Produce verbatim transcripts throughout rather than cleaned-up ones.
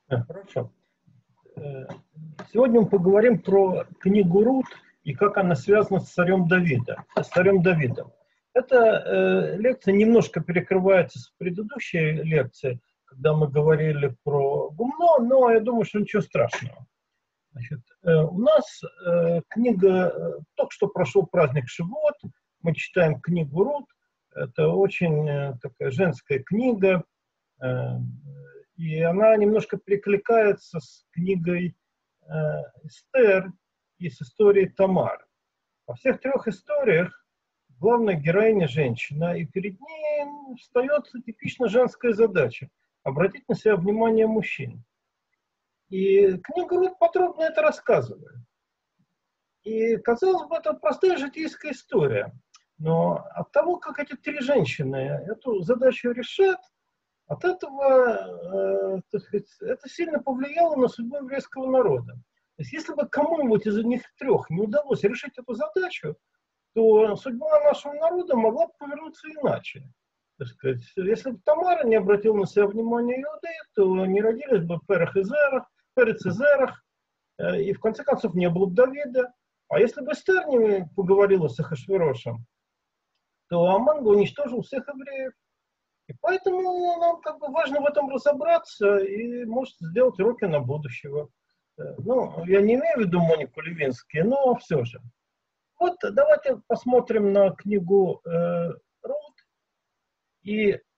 А, Хорошо. Э, Сегодня мы поговорим про книгу Рут и как она связана с царем Давида, с царем Давидом. Эта э, лекция немножко перекрывается с предыдущей лекцией, когда мы говорили про гумно, но я думаю, что ничего страшного. Значит, э, у нас э, книга, э, только что прошел праздник Шивот, мы читаем книгу Рут, это очень э, такая женская книга, э, и она немножко перекликается с книгой э, Эстер и с историей Тамары. Во всех трех историях главная героиня женщина, и перед ней встает типично женская задача – обратить на себя внимание мужчин. И книга Рут подробно это рассказывает. И, казалось бы, это простая житейская история. Но от того, как эти три женщины эту задачу решат, от этого, э, так сказать, это сильно повлияло на судьбу еврейского народа. То есть, если бы кому-нибудь из них трех не удалось решить эту задачу, то судьба нашего народа могла бы повернуться иначе. Так сказать, если бы Тамара не обратила на себя внимание Иудеи, то не родились бы Перах и Зерах, Перец и Зерах, э, и в конце концов не было бы Давида. А если бы Эстер не поговорила с Ахашверошем, то Аман бы уничтожил всех евреев. И поэтому нам как бы важно в этом разобраться и, может, сделать уроки на будущего. Ну, я не имею в виду Монику Левински, но все же. Вот давайте посмотрим на книгу э, Рут и э,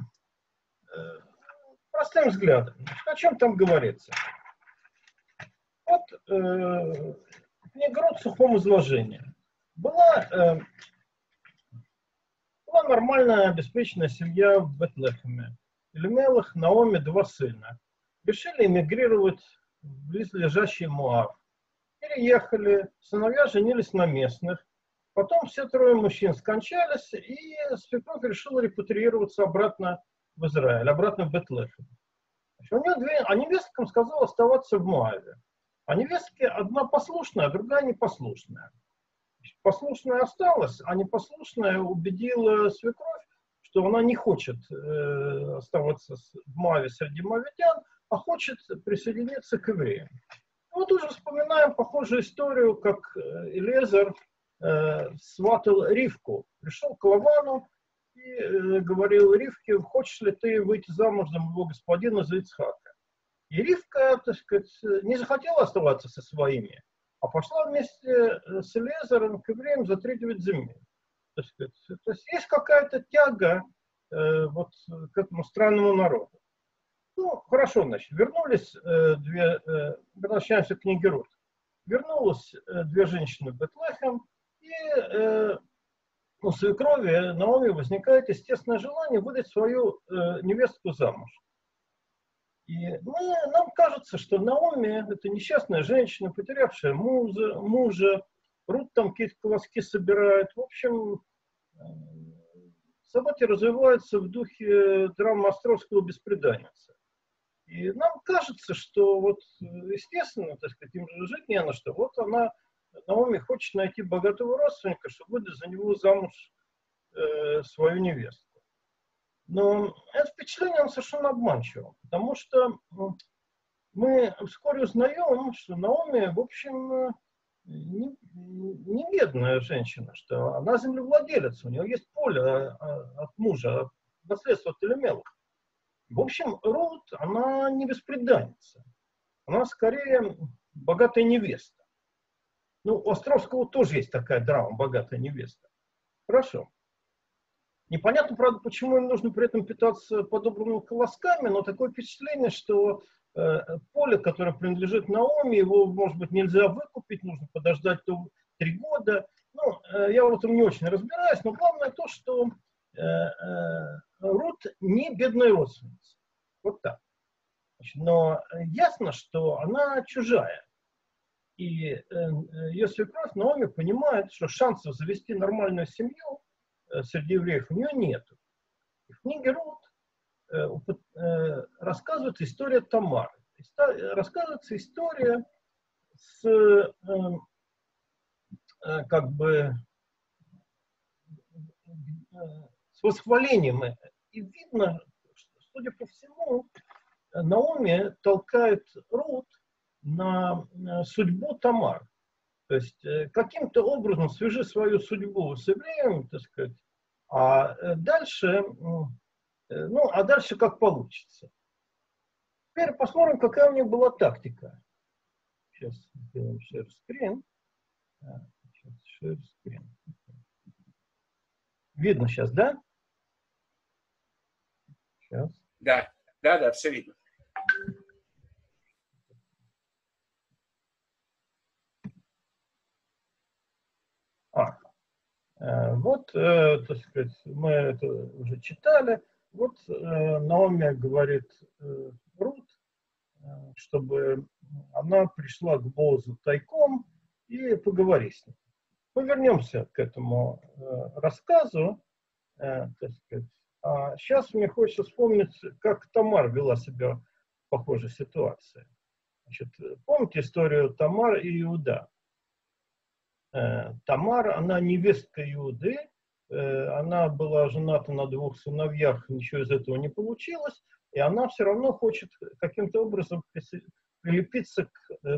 простым взглядом. О чем там говорится? Вот э, книга Рут в сухом изложении. Была... Э, Была нормальная, обеспеченная семья в Бетлехеме. Элимелах, Наоми, два сына. Решили эмигрировать в близлежащий Моав. Переехали, сыновья женились на местных. Потом все трое мужчин скончались, и свекровь решила репатриироваться обратно в Израиль, обратно в Бетлехем. У нее две, а невесткам сказала оставаться в Моаве. А невестки одна послушная, а другая непослушная. Послушная осталась, а непослушная убедила свекровь, что она не хочет э, оставаться в Моаве среди моавитян, а хочет присоединиться к евреям. Мы тоже вспоминаем похожую историю, как Элиезер э, сватал Ривку. Пришел к Лавану и э, говорил Ривке: хочешь ли ты выйти замуж за моего господина, за Ицхака? И Ривка, так сказать, не захотела оставаться со своими, а пошла вместе с Элиезером к евреям за три девять земель. То есть, то есть есть какая-то тяга э, вот, к этому странному народу. Ну, хорошо, значит, вернулись э, две, э, возвращаемся к книге Рут. Вернулась э, две женщины в Бетлехем, и э, у свекрови Наоми возникает естественное желание выдать свою э, невестку замуж. И мы, нам кажется, что Наоми — это несчастная женщина, потерявшая мужа, мужа. Рут там какие-то колоски собирает. В общем, события развиваются в духе драмы Островского «Бесприданница». И нам кажется, что вот, естественно, так сказать, им же жить не на что. Вот она, Наоми, хочет найти богатого родственника, чтобы выдать за него замуж э, свою невесту. Но это впечатление оно совершенно обманчиво, потому что мы вскоре узнаем, что Наоми, в общем, не, не бедная женщина, что она землевладелец, у нее есть поле от мужа, наследство от Элимелаха. В общем, Рут, она не бесприданница, она скорее богатая невеста. Ну, у Островского тоже есть такая драма «Богатая невеста». Хорошо. Непонятно, правда, почему им нужно при этом питаться подобранными колосками, но такое впечатление, что э, поле, которое принадлежит Наоми, его, может быть, нельзя выкупить, нужно подождать три года. Ну, э, я в этом не очень разбираюсь, но главное то, что э, э, Рут не бедная родственница. Вот так. Значит, но ясно, что она чужая. И э, ее свекровь Наоми понимает, что шансов завести нормальную семью среди евреев у нее нет. В книге Рут э, э, рассказывается история Тамары. Рассказывается история с, э, э, как бы, э, с восхвалением. И видно, что, судя по всему, Наоми толкает Рут на судьбу Тамар. То есть каким-то образом свяжи свою судьбу с евреем, так сказать, а дальше, ну, а дальше как получится. Теперь посмотрим, какая у них была тактика. Сейчас сделаем share screen. Сейчас share screen. Видно сейчас, да? Сейчас. Да, да, да, все видно. А, вот, э, так сказать, мы это уже читали. Вот э, Наоми говорит э, Рут, э, чтобы она пришла к Боозу тайком и поговори с ним. Мы вернемся к этому э, рассказу, э, так сказать. А сейчас мне хочется вспомнить, как Тамар вела себя в похожей ситуации. Значит, помните историю Тамар и Иуда? Тамар, она невестка Иуды, она была жената на двух сыновьях, ничего из этого не получилось, и она все равно хочет каким-то образом прилепиться к,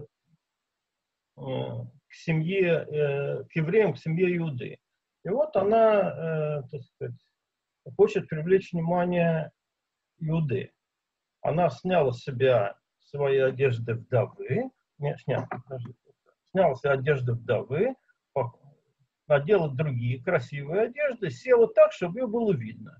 к семье, к евреям, к семье Иуды. И вот она, так сказать, хочет привлечь внимание Иуды. Она сняла с себя свои одежды вдовы, не, сняла, сняла с себя одежды вдовы, надела другие красивые одежды, села так, чтобы ее было видно.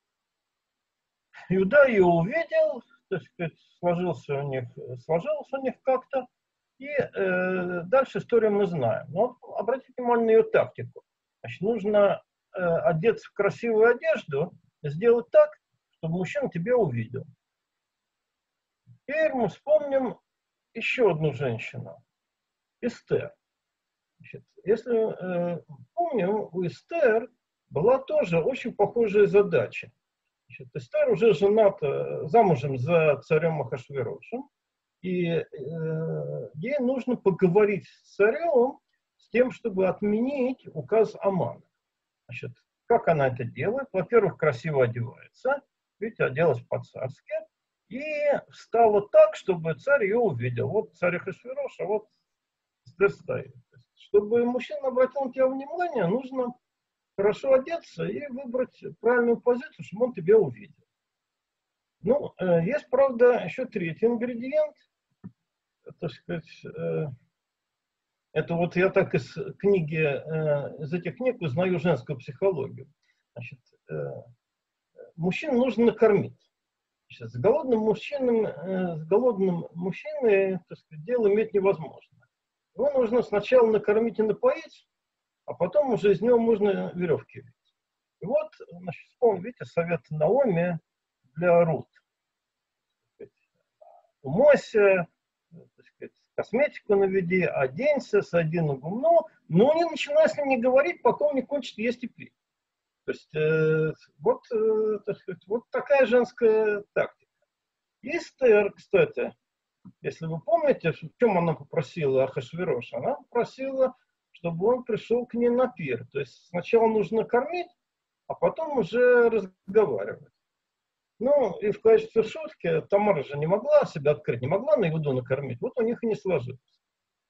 Иуда ее увидел, так сказать, сложился у них, сложился у них как-то, и э, дальше историю мы знаем. Но обратите внимание на ее тактику. Значит, нужно э, одеться в красивую одежду, сделать так, чтобы мужчина тебя увидел. Теперь мы вспомним еще одну женщину, Эстер. Значит, если э, помним, у Эстер была тоже очень похожая задача. Значит, Эстер уже жената, замужем за царем Ахашверошем, и э, ей нужно поговорить с царем с тем, чтобы отменить указ Амана. Значит, как она это делает? Во-первых, красиво одевается, видите, оделась по-царски, и встала так, чтобы царь ее увидел. Вот царь Ахашверош, а вот Эстер стоит. Чтобы мужчина обратил на тебя внимание, нужно хорошо одеться и выбрать правильную позицию, чтобы он тебя увидел. Ну, э, есть, правда, еще третий ингредиент. Так сказать, э, это вот я так из книги, э, из этих книг узнаю женскую психологию. Значит, э, мужчину нужно накормить. Значит, с голодным мужчиной, э, с голодным мужчиной, так сказать, дело иметь невозможно. Его нужно сначала накормить и напоить, а потом уже из него можно веревки видеть. И вот, значит, вспомните совет Наоми для Рут. Умойся, так сказать, косметику наведи, оденься, сойди на гумно, но не начинай с ним не говорить, пока он не кончит есть и пить. То есть, э, вот, э, так сказать, вот такая женская тактика. И Эстер, кстати, если вы помните, в чем она попросила Ахашвероша? Она попросила, чтобы он пришел к ней на пир. То есть сначала нужно кормить, а потом уже разговаривать. Ну, и в качестве шутки Тамара же не могла себя открыть, не могла на Иуду накормить. Вот у них и не сложилось.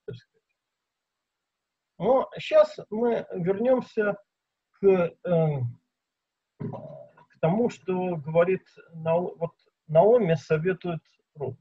Но сейчас мы вернемся к, э, к тому, что говорит Нао, вот Наоми советует Рут.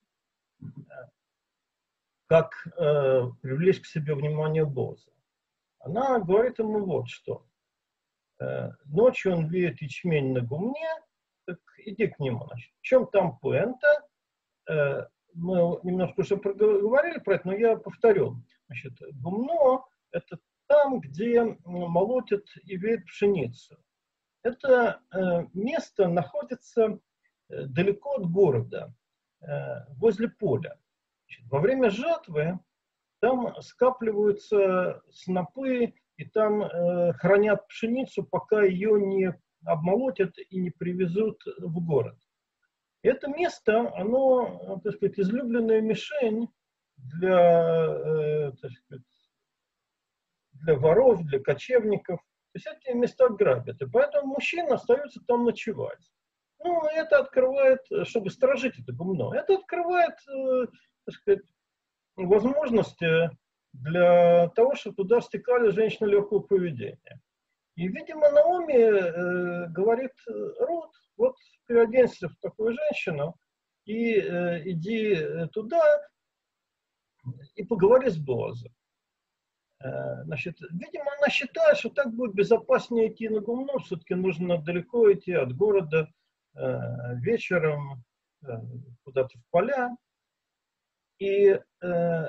Как э, привлечь к себе внимание Бооза. Она говорит ему вот что. Э, ночью он веет ячмень на гумне, так иди к нему. Значит. В чем там пуэнта? Э, мы немножко уже проговорили про это, но я повторю. Значит, гумно – это там, где молотят и веют пшеницу. Это э, место находится э, далеко от города, э, возле поля. Во время жатвы там скапливаются снопы, и там э, хранят пшеницу, пока ее не обмолотят и не привезут в город. Это место, оно, так сказать, излюбленная мишень для, э, так сказать, для воров, для кочевников. То есть эти места грабят. И поэтому мужчины остаются там ночевать. Ну, это открывает, чтобы сторожить это гумно, это открывает, э, так сказать, возможности для того, чтобы туда стекали женщины легкого поведения. И, видимо, Наоми э, говорит Рут, вот переоденься в такую женщину и э, иди туда и поговори с Боазом. Э, значит, видимо, она считает, что так будет безопаснее идти на гумно, все-таки нужно далеко идти от города э, вечером э, куда-то в поля. И, э,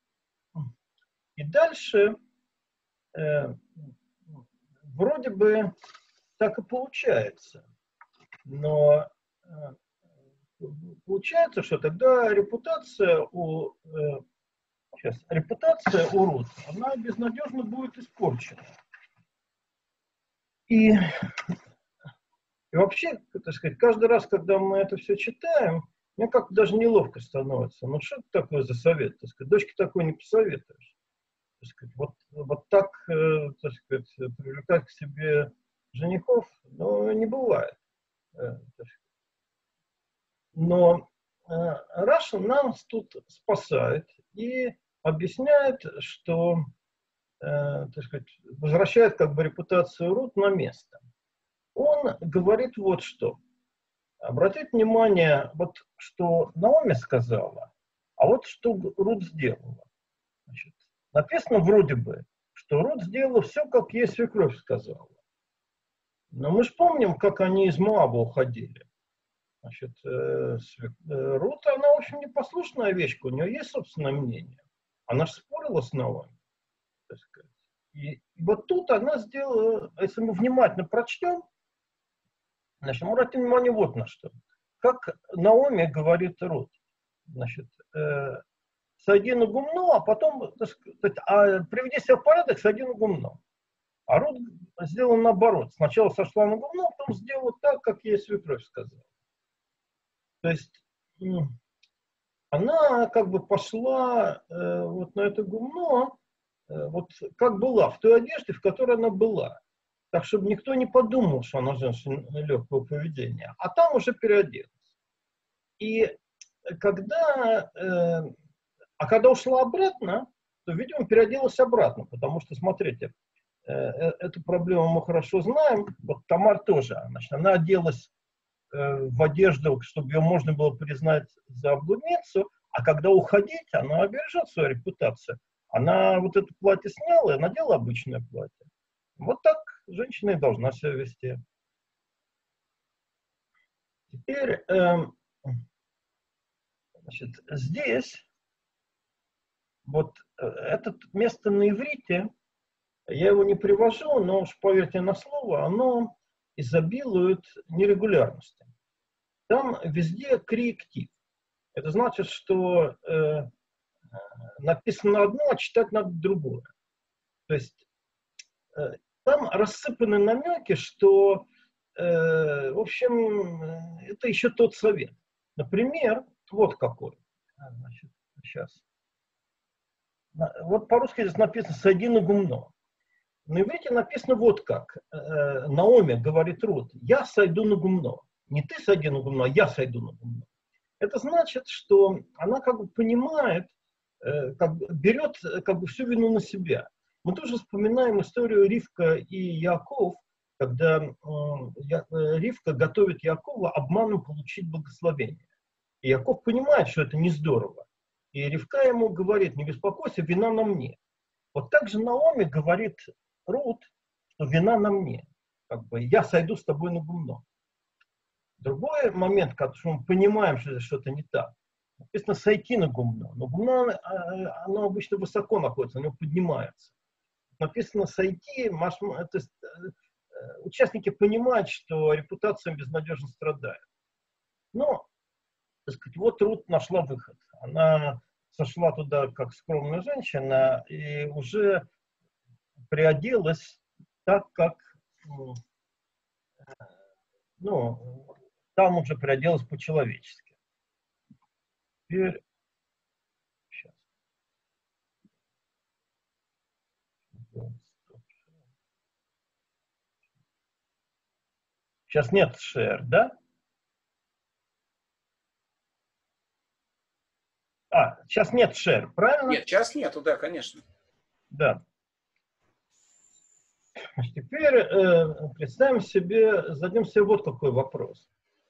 и дальше э, вроде бы так и получается. Но э, получается, что тогда репутация у, э, сейчас, репутация у Рут, она безнадежно будет испорчена. И, и вообще, так сказать, каждый раз, когда мы это все читаем, мне как-то даже неловко становится. Ну что это такое за совет? Так сказать, дочке такой не посоветуешь. Так сказать, вот, вот так, э, так сказать, привлекать к себе женихов, ну, не бывает. Э, Но э, Раша нас тут спасает и объясняет, что, э, так сказать, возвращает как бы репутацию Рут на место. Он говорит вот что. Обратите внимание, вот что Наоми сказала, а вот что Рут сделала. Значит, написано вроде бы, что Рут сделала все, как ей свекровь сказала. Но мы же помним, как они из Моаба уходили. Значит, э, Рут, она, в общем, непослушная овечка, у нее есть собственное мнение. Она же спорила с Наоми, так сказать. И, и вот тут она сделала, если мы внимательно прочтем, значит, мы обратим внимание вот на что. Как Наоми говорит Рут, значит, э, сойди на гумно, а потом, так сказать, а, приведи себя в порядок, сойди на гумно. А Рут сделала наоборот. Сначала сошла на гумно, а потом сделала так, как ей свекровь сказала. То есть она как бы пошла э, вот на это гумно, э, вот как была, в той одежде, в которой она была. Так, чтобы никто не подумал, что она женщина легкого поведения. А там уже переоделась. И когда, э, а когда ушла обратно, то, видимо, переоделась обратно, потому что, смотрите, э, эту проблему мы хорошо знаем. Вот Тамар тоже, значит, она оделась в одежду, чтобы ее можно было признать за блудницу, а когда уходить, она обережет свою репутацию. Она вот это платье сняла и надела обычное платье. Вот так женщина и должна себя вести. Теперь, э, значит, здесь, вот это место на иврите, я его не привожу, но уж поверьте на слово, оно изобилует нерегулярностью. Там везде креатив. Это значит, что э, написано одно, а читать надо другое. То есть э, там рассыпаны намеки, что, э, в общем, это еще тот совет. Например, вот какой. Значит, сейчас. Вот по-русски здесь написано «сойди на гумно». На иврите написано вот как. Э, Наоми говорит Рут, я сойду на гумно. Не ты сойди на гумно, а я сойду на гумно. Это значит, что она как бы понимает, э, как бы берет как бы всю вину на себя. Мы тоже вспоминаем историю Ривка и Яков, когда э, Я, э, Ривка готовит Якова обманом получить благословение. И Яков понимает, что это не здорово. И Ривка ему говорит, не беспокойся, вина на мне. Вот так же Наоми говорит Рут, что вина на мне. Как бы я сойду с тобой на гумно. Другой момент, когда мы понимаем, что что-то не так, написано сойти на гумно. Но гумно, оно обычно высоко находится, оно поднимается. Написано сойти, это, участники понимают, что репутация безнадежно страдает. Но, так сказать, вот Рут нашла выход. Она сошла туда как скромная женщина и уже приоделась так, как, ну, там уже приоделась по-человечески. Теперь, сейчас. Сейчас нет шер, да? А, сейчас нет share, правильно? Нет, сейчас нету, да, конечно. Да. Теперь э, представим себе, зададим себе вот какой вопрос.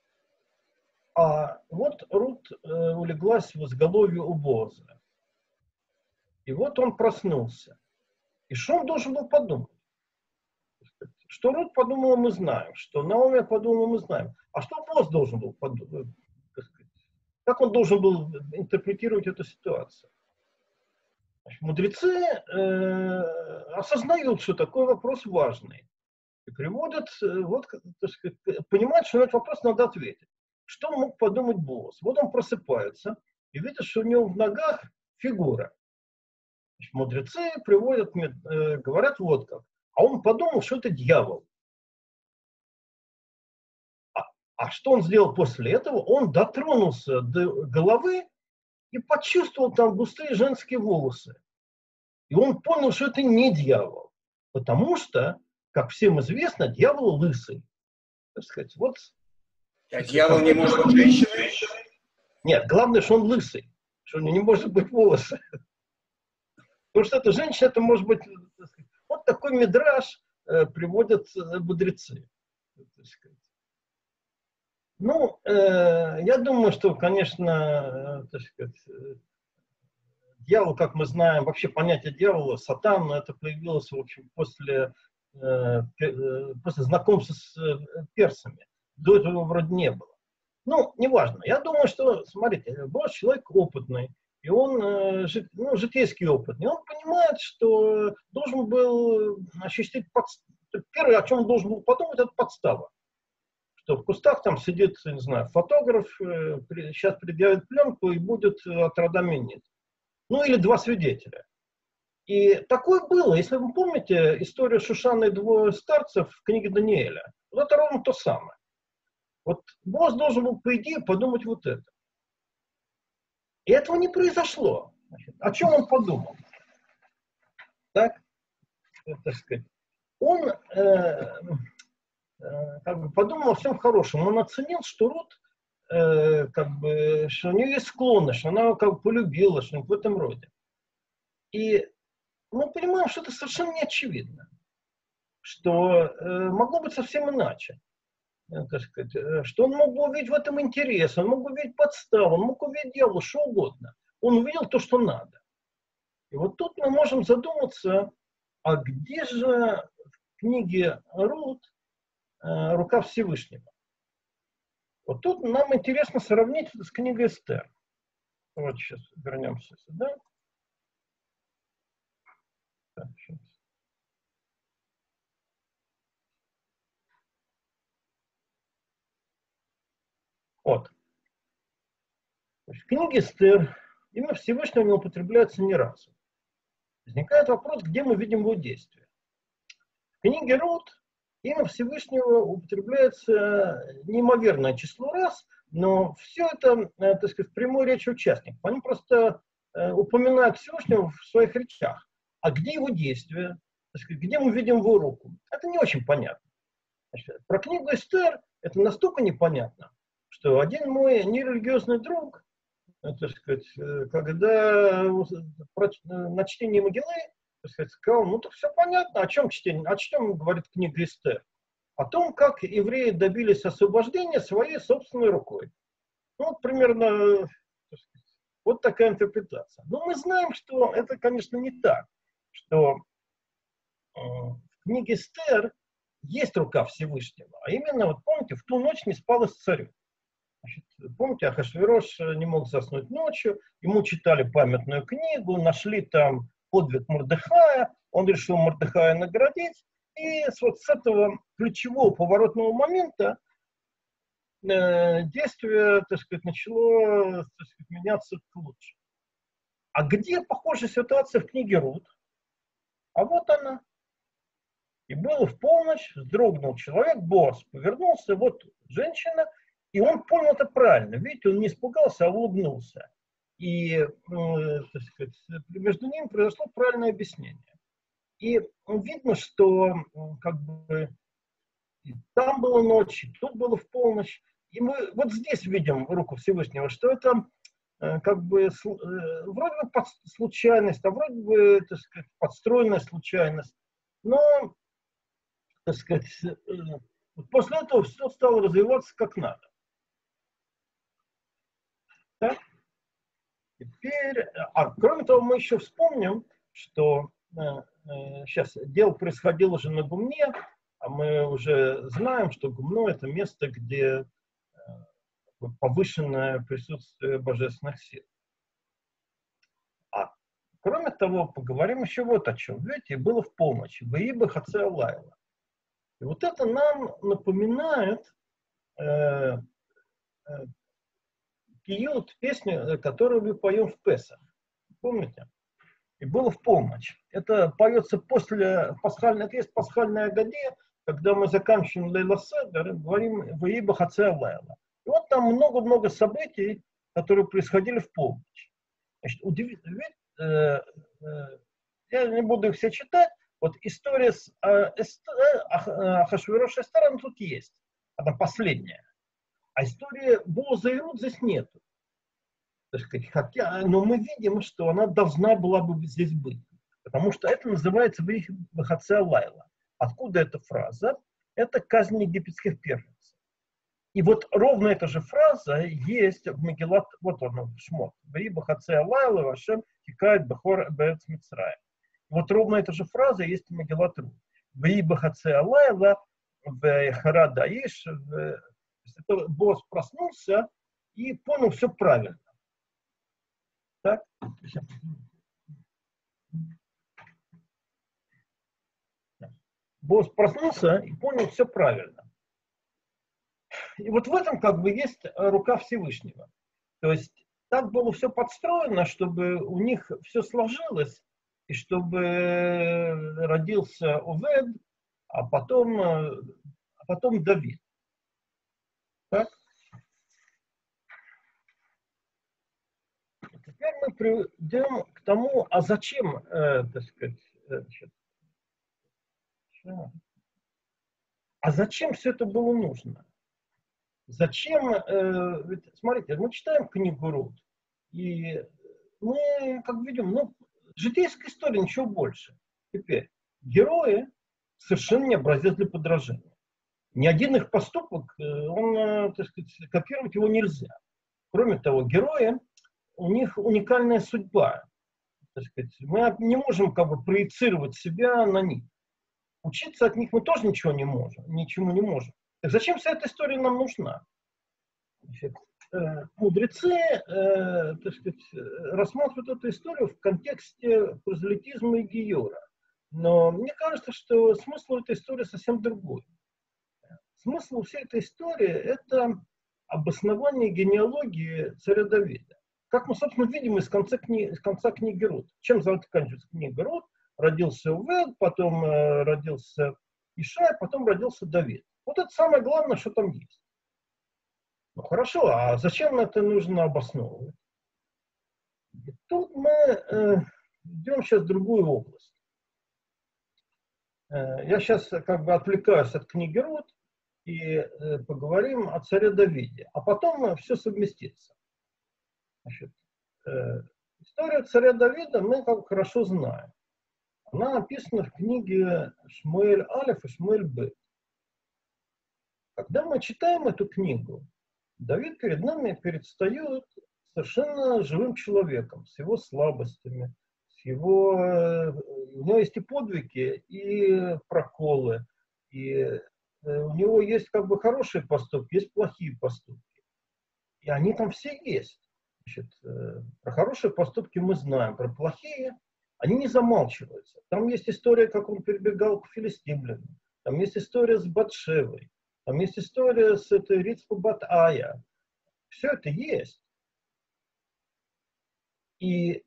А вот Рут э, улеглась в изголовье у Боаза. И вот он проснулся. И что он должен был подумать? Что Рут подумала, мы знаем. Что Наоми подумала, мы знаем. А что Боаз должен был подумать? Как он должен был интерпретировать эту ситуацию? Значит, мудрецы э, осознают, что такой вопрос важный. И приводят, э, вот, так сказать, понимают, что на этот вопрос надо ответить. Что мог подумать Боаз? Вот он просыпается и видит, что у него в ногах фигура. Значит, мудрецы приводят, э, говорят вот как. А он подумал, что это дьявол. А, а что он сделал после этого? Он дотронулся до головы и почувствовал там густые женские волосы. И он понял, что это не дьявол. Потому что, как всем известно, дьявол лысый. Так сказать, вот, А дьявол не может быть женщиной? Нет, главное, что он лысый. Что у него не может быть волосы. Потому что эта женщина, это может быть... Сказать, вот такой мидраш э, приводят э, мудрецы. Ну, э, я думаю, что, конечно, э, так сказать, э, дьявол, как мы знаем, вообще понятие дьявола, сатан, это появилось, в общем, после, э, э, после знакомства с э, персами. До этого его вроде не было. Ну, неважно. Я думаю, что, смотрите, Бог человек опытный, и он, э, жит, ну, житейский опытный, и он понимает, что должен был ощутить подставу. Первое, о чем он должен был подумать, это подстава. Что в кустах там сидит, не знаю, фотограф, э, при, сейчас предъявит пленку и будет от рода минить. Ну, или два свидетеля. И такое было. Если вы помните историю Шушана и двое старцев в книге Даниэля, вот это ровно то самое. Вот Боаз должен был, по идее, подумать вот это. И этого не произошло. Значит, о чем он подумал? Так, так сказать. Он э, э, как бы подумал о всем хорошем. Он оценил, что Рут, э, как бы, что у нее есть склонность, что она как бы полюбила, что-нибудь в этом роде. И мы понимаем, что это совершенно не очевидно. Что э, могло быть совсем иначе. Так сказать, что он мог бы увидеть в этом интерес, он мог бы увидеть подставу, он мог увидеть дьявола, что угодно. Он увидел то, что надо. И вот тут мы можем задуматься, а где же в книге Рут э, рука Всевышнего? Вот тут нам интересно сравнить это с книгой Эстер. Вот сейчас вернемся сюда. Так, сейчас. Вот. В книге Эстер имя Всевышнего не употребляется ни разу. Возникает вопрос, где мы видим его действие. В книге Рут имя Всевышнего употребляется неимоверное число раз, но все это, так сказать, в прямой речи участников. Они просто упоминают Всевышнего в своих речах. А где его действие? Так сказать, где мы видим его руку? Это не очень понятно. Значит, про книгу Эстер это настолько непонятно, что один мой нерелигиозный друг, так сказать, когда на чтении Могилы, так сказать, сказал, ну так все понятно, о чем чтение, о чем говорит книга Эстер? О том, как евреи добились освобождения своей собственной рукой. Ну, вот примерно так сказать, вот такая интерпретация. Но мы знаем, что это, конечно, не так, что э, в книге Эстер есть рука Всевышнего, а именно, вот помните, в ту ночь не спалось царю. Значит, помните, Ахашверош не мог заснуть ночью, ему читали памятную книгу, нашли там подвиг Мордехая, он решил Мордехая наградить, и вот с этого ключевого поворотного момента э, действие, так сказать, начало, так сказать, меняться к лучшему. А где похожая ситуация в книге Рут? А вот она. И было в полночь, вздрогнул человек, Боаз повернулся, вот женщина, и он понял это правильно. Видите, он не испугался, а улыбнулся. И, э, так сказать, между ними произошло правильное объяснение. И видно, что как бы там была ночь, тут было в полночь. И мы вот здесь видим руку Всевышнего, что это как бы вроде бы под случайность, а вроде бы, так сказать, подстроенная случайность. Но, так сказать, после этого все стало развиваться как надо. Так? Теперь, а кроме того, мы еще вспомним, что э, э, сейчас дело происходило уже на Гумне, а мы уже знаем, что Гумно — это место, где э, повышенное присутствие божественных сил. А кроме того, поговорим еще вот о чем. Видите, было в помощь. Ваиба Хацеа Лайла. И вот это нам напоминает э, э, Киют, песню, которую мы поем в Песах. Помните? И было в помощь. Это поется после пасхальной, это есть пасхальная Агадия, когда мы заканчиваем Лейла Седер, говорим «Ваиба Хацеа Лайла». И вот там много-много событий, которые происходили в помощь. Значит, удивительно, ведь, э, э, я не буду их все читать, вот история с э, Ахашвирош и Эстер, она тут есть, она последняя. А история Бооза и Рут здесь нету. Так сказать, хотя, но мы видим, что она должна была бы здесь быть. Потому что это называется «Ваиба Хацеа Лайла». Откуда эта фраза? Это казнь египетских первенцев. И вот ровно эта же фраза есть в Мегилат, вот он в Шмот. «Ваиба Хацеа Лайла вашем тикает бехор беэц Мицраим». Вот ровно эта же фраза есть в Мегилат Рут. «Ваиба Хацеа Лайла в Хара Даиш». Босс проснулся и понял все правильно. Так? Босс проснулся и понял все правильно. И вот в этом как бы есть рука Всевышнего. То есть так было все подстроено, чтобы у них все сложилось, и чтобы родился Овед, а потом, а потом Давид. Так? Теперь мы придем к тому, а зачем, э, так сказать, значит, а зачем все это было нужно? Зачем, э, ведь, смотрите, мы читаем книгу Рут, и мы, как видим, ну, житейская история, ничего больше. Теперь, герои совершенно не образец для подражания. Ни один их поступок, он, так сказать, копировать его нельзя. Кроме того, герои, у них уникальная судьба. Так сказать, мы не можем как бы проецировать себя на них. Учиться от них мы тоже ничего не можем, ничему не можем. Так зачем вся эта история нам нужна? Значит, э, мудрецы э, так сказать, рассматривают эту историю в контексте прозелитизма и геора. Но мне кажется, что смысл этой истории совсем другой. Смысл всей этой истории – это обоснование генеалогии царя Давида. Как мы, собственно, видим из конца, кни... из конца книги Рут. Чем заканчивается книга Рут? Родился Увед, потом э, родился Ишай, потом родился Давид. Вот это самое главное, что там есть. Ну хорошо, а зачем это нужно обосновывать? И тут мы э, идем сейчас в другую область. Э, я сейчас как бы отвлекаюсь от книги Рут и э, поговорим о царе Давиде. А потом все совместится. Значит, э, история царя Давида мы как хорошо знаем. Она описана в книге Шмуэль Алеф и Шмуэль Бет. Когда мы читаем эту книгу, Давид перед нами предстает совершенно живым человеком, с его слабостями, с его... У него есть и подвиги, и проколы, и у него есть как бы хорошие поступки, есть плохие поступки. И они там все есть. Значит, про хорошие поступки мы знаем, про плохие они не замалчиваются. Там есть история, как он перебегал к филистимлянам, там есть история с Батшевой, там есть история с этой Рицпу Бат-Ая. Все это есть. И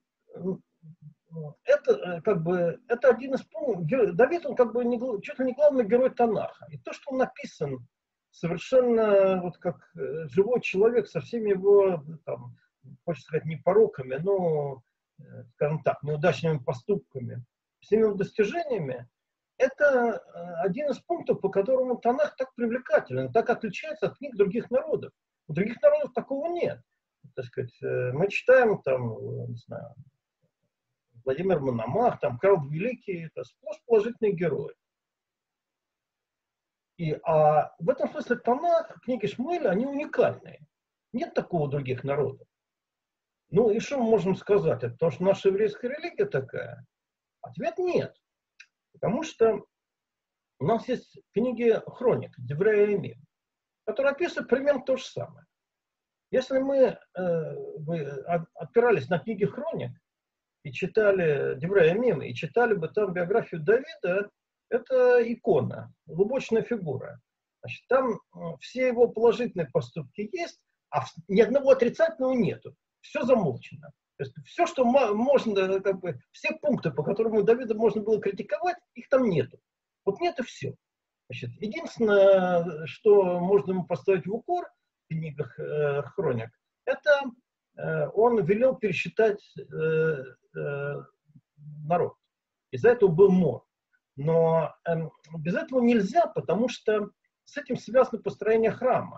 это как бы это один из пунктов. Давид, он как бы не, чуть ли не главный герой Танаха. И то, что он написан совершенно вот как живой человек со всеми его, там, хочется сказать, не пороками, но, скажем так, неудачными поступками, всеми его достижениями, это один из пунктов, по которому Танах так привлекателен, так отличается от книг других народов. У других народов такого нет. так сказать, мы читаем там, не знаю, Владимир Мономах, там Карл Великий, это сплошь положительные герои. И, а в этом смысле Танах, книги Шмуэля, они уникальные. Нет такого у других народов. Ну и что мы можем сказать? Это потому что наша еврейская религия такая? Ответ нет. Потому что у нас есть книги хроник, Деврей Ямим, которые описывают примерно то же самое. Если мы э, вы опирались на книги хроник и читали Деврей Ямим, и читали бы там биографию Давида, это икона, лубочная фигура. Значит, там все его положительные поступки есть, а ни одного отрицательного нету. Все замолчено. То есть все, что можно, как бы, все пункты, по которым Давида можно было критиковать, их там нету. Вот нет и все. Значит, единственное, что можно ему поставить в укор в книгах э, хроник, это э, он велел пересчитать э, э, народ. Из-за этого был мор. Но э, без этого нельзя, потому что с этим связано построение храма.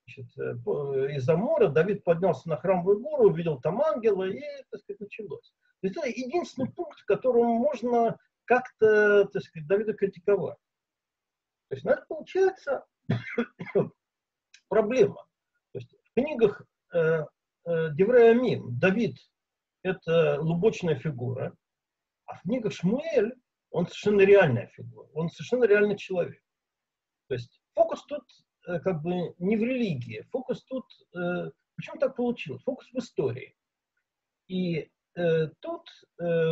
Из-за мора Давид поднялся на храмовую гору, увидел там ангела, и, так сказать, началось. То есть это единственный пункт, в котором можно как-то, так сказать, Давида критиковать. То есть, ну, это получается проблема. То есть в книгах э, э, Деврей Ямим Давид – это лубочная фигура, а в книгах Шмуэль он совершенно реальная фигура, он совершенно реальный человек. То есть фокус тут как бы не в религии, фокус тут, э, почему так получилось? Фокус в истории. И э, тут э,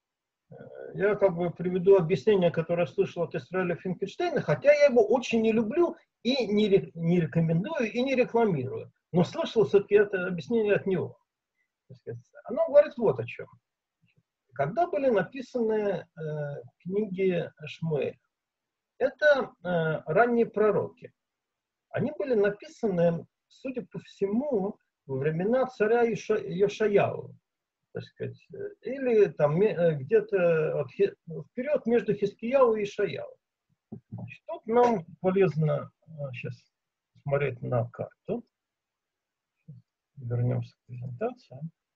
я как бы приведу объяснение, которое я слышал от Исраэля Финкельштейна, хотя я его очень не люблю и не, не рекомендую, и не рекламирую. Но слышал все-таки это объяснение от него. Оно говорит вот о чем. Когда были написаны э, книги Шмуэля, это э, ранние пророки. Они были написаны, судя по всему, во времена царя Йошаяу, так сказать, или там где-то вперед между Хискияу и Ишаяу. Тут нам полезно сейчас смотреть на карту. Вернемся к презентации.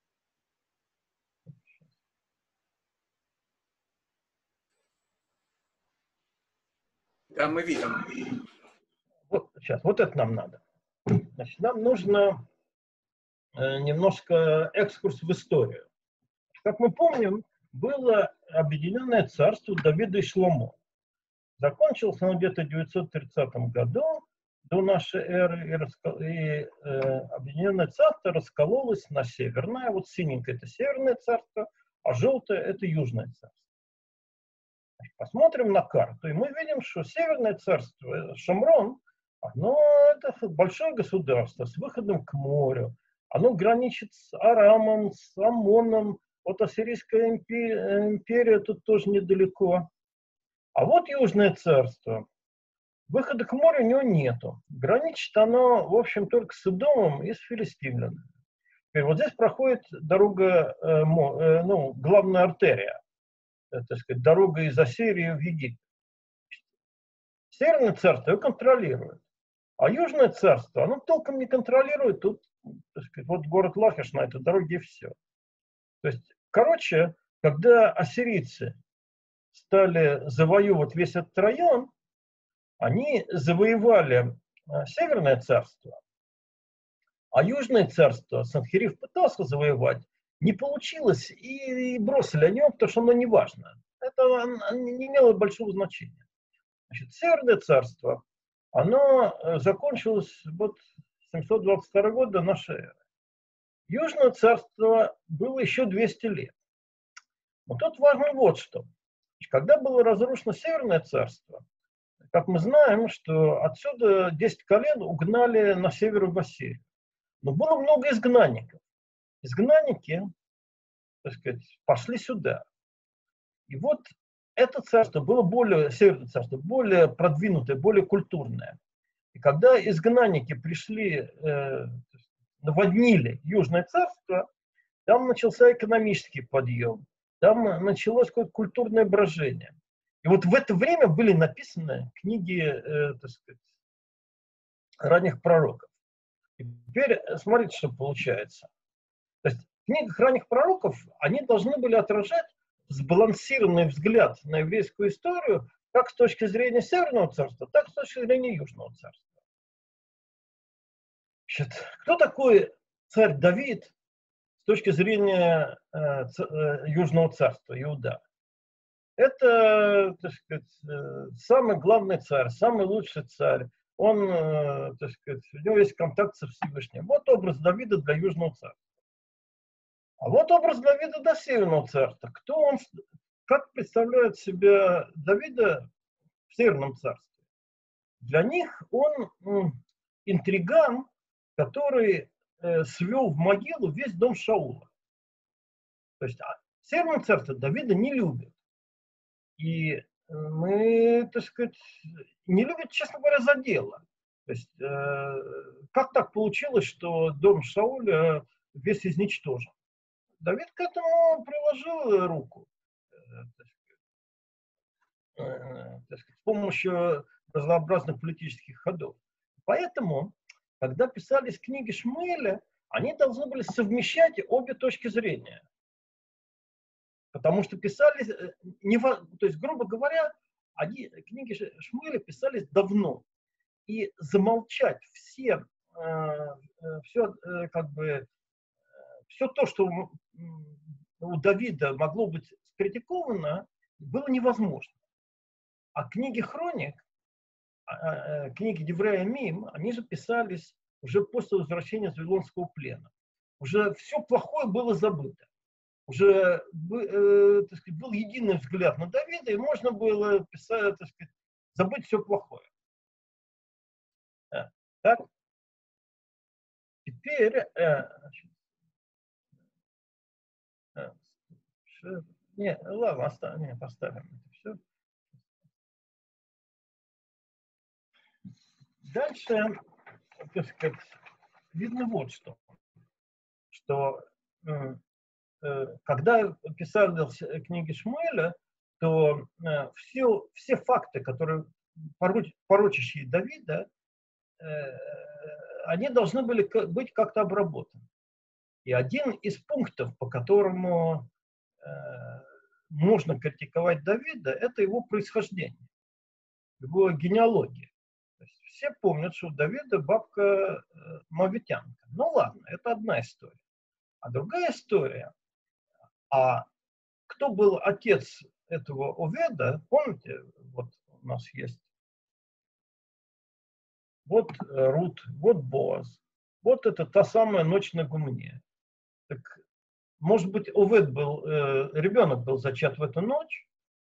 Да, мы видим. Вот, сейчас, вот это нам надо. Значит, нам нужно э, немножко экскурс в историю. Как мы помним, было объединенное царство Давида и Шломо. Закончилось оно где-то в девятьсот тридцатом году до нашей эры, и, раскол... и э, объединенное царство раскололось на северное. Вот синенькое – это северное царство, а желтое – это южное царство. Посмотрим на карту, и мы видим, что северное царство Шамрон, оно это большое государство с выходом к морю. Оно граничит с Арамом, с Амоном. Вот Ассирийская империя, империя тут тоже недалеко. А вот южное царство. Выхода к морю у него нету. Граничит оно, в общем, только с Идомом и с филистимлянами. Теперь вот здесь проходит дорога, э, э, ну, главная артерия. Так сказать, дорога из Ассирии в Египет. Северное царство его контролирует, а южное царство, оно толком не контролирует. Тут, так сказать, вот город Лахиш на этой дороге и все. То есть, короче, когда ассирийцы стали завоевывать весь этот район, они завоевали северное царство, а южное царство Санхериф пытался завоевать, не получилось, и бросили о нем, потому что оно не важно. Это не имело большого значения. Значит, Северное царство, оно закончилось вот семьсот двадцать второго года до нашей эры. Южное царство было еще двести лет. Но тут важно вот что. Когда было разрушено Северное царство, как мы знаем, что отсюда десять колен угнали на север в Ассирию. Но было много изгнанников. Изгнанники, так сказать, пошли сюда. И вот это царство было более, Северное царство, более продвинутое, более культурное. И когда изгнанники пришли, э, наводнили Южное царство, там начался экономический подъем, там началось какое-то культурное брожение. И вот в это время были написаны книги, э, так сказать, ранних пророков. Теперь смотрите, что получается. То есть в книгах ранних пророков они должны были отражать сбалансированный взгляд на еврейскую историю как с точки зрения Северного царства, так и с точки зрения Южного царства. Значит, кто такой царь Давид с точки зрения э, ц, э, Южного царства, Иуда? Это, так сказать, э, самый главный царь, самый лучший царь. Он, э, так сказать, у него есть контакт со Всевышним. Вот образ Давида для Южного царства. А вот образ Давида для Северного царства. Кто он, как представляет себя Давида в Северном царстве? Для них он м, интриган, который э, свел в могилу весь дом Шаула. То есть а, Северное царство Давида не любит. И мы, так сказать, не любят, честно говоря, за дело. То есть э, как так получилось, что дом Шауля весь изничтожен? Давид к этому приложил руку, э, так сказать, э, так сказать, с помощью разнообразных политических ходов. Поэтому, когда писались книги Шмуэля, они должны были совмещать обе точки зрения. Потому что писались, не, то есть, грубо говоря, они, книги Шмуэля писались давно. И замолчать все, э, все, э, как бы, все то, что у Давида могло быть скритиковано, было невозможно. А книги хроник, книги Деврея Мим, они же писались уже после возвращения с Вавилонского плена. Уже все плохое было забыто. Уже э, так сказать, был единый взгляд на Давида, и можно было писать, так сказать, забыть все плохое. Так? Теперь э, э, не, ладно, оставим, не, поставим это все. Дальше, так сказать, видно вот что, что э, э, когда писали книги Шмуэля, то э, все, все факты, которые пороч, порочащие Давида, э, они должны были быть как-то обработаны. И один из пунктов, по которому э, можно критиковать Давида, это его происхождение, его генеалогия. То есть все помнят, что у Давида бабка э, мавитянка. Ну ладно, это одна история. А другая история, а кто был отец этого Оведа, помните, вот у нас есть, вот Рут, вот Боаз, вот это та самая ночь на гумне. Так, может быть, Овед был, э, ребенок был зачат в эту ночь,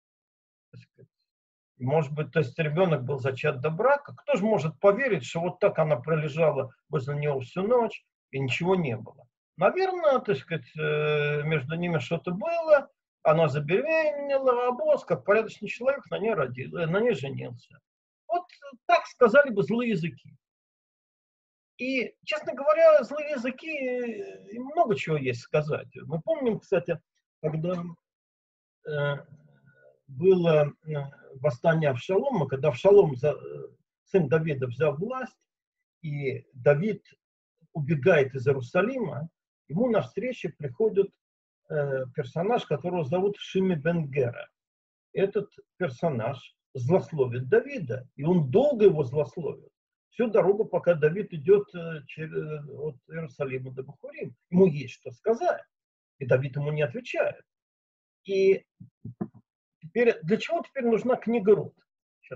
может быть, то есть ребенок был зачат до брака. Кто же может поверить, что вот так она пролежала возле него всю ночь и ничего не было? Наверное, так сказать, между ними что-то было, она забеременела, а Боаз, как порядочный человек, на ней, родил, на ней женился. Вот так сказали бы злые языки. И, честно говоря, злые языки, много чего есть сказать. Мы помним, кстати, когда э, было восстание Авшалома, когда Авшалом, сын Давида, взял власть, и Давид убегает из Иерусалима, ему навстречу приходит э, персонаж, которого зовут Шими бен Гера. Этот персонаж злословит Давида, и он долго его злословит. Всю дорогу, пока Давид идет э, через, от Иерусалима до Бахурим. Ему есть что сказать, и Давид ему не отвечает. И теперь, для чего теперь нужна книга Рут? Сейчас.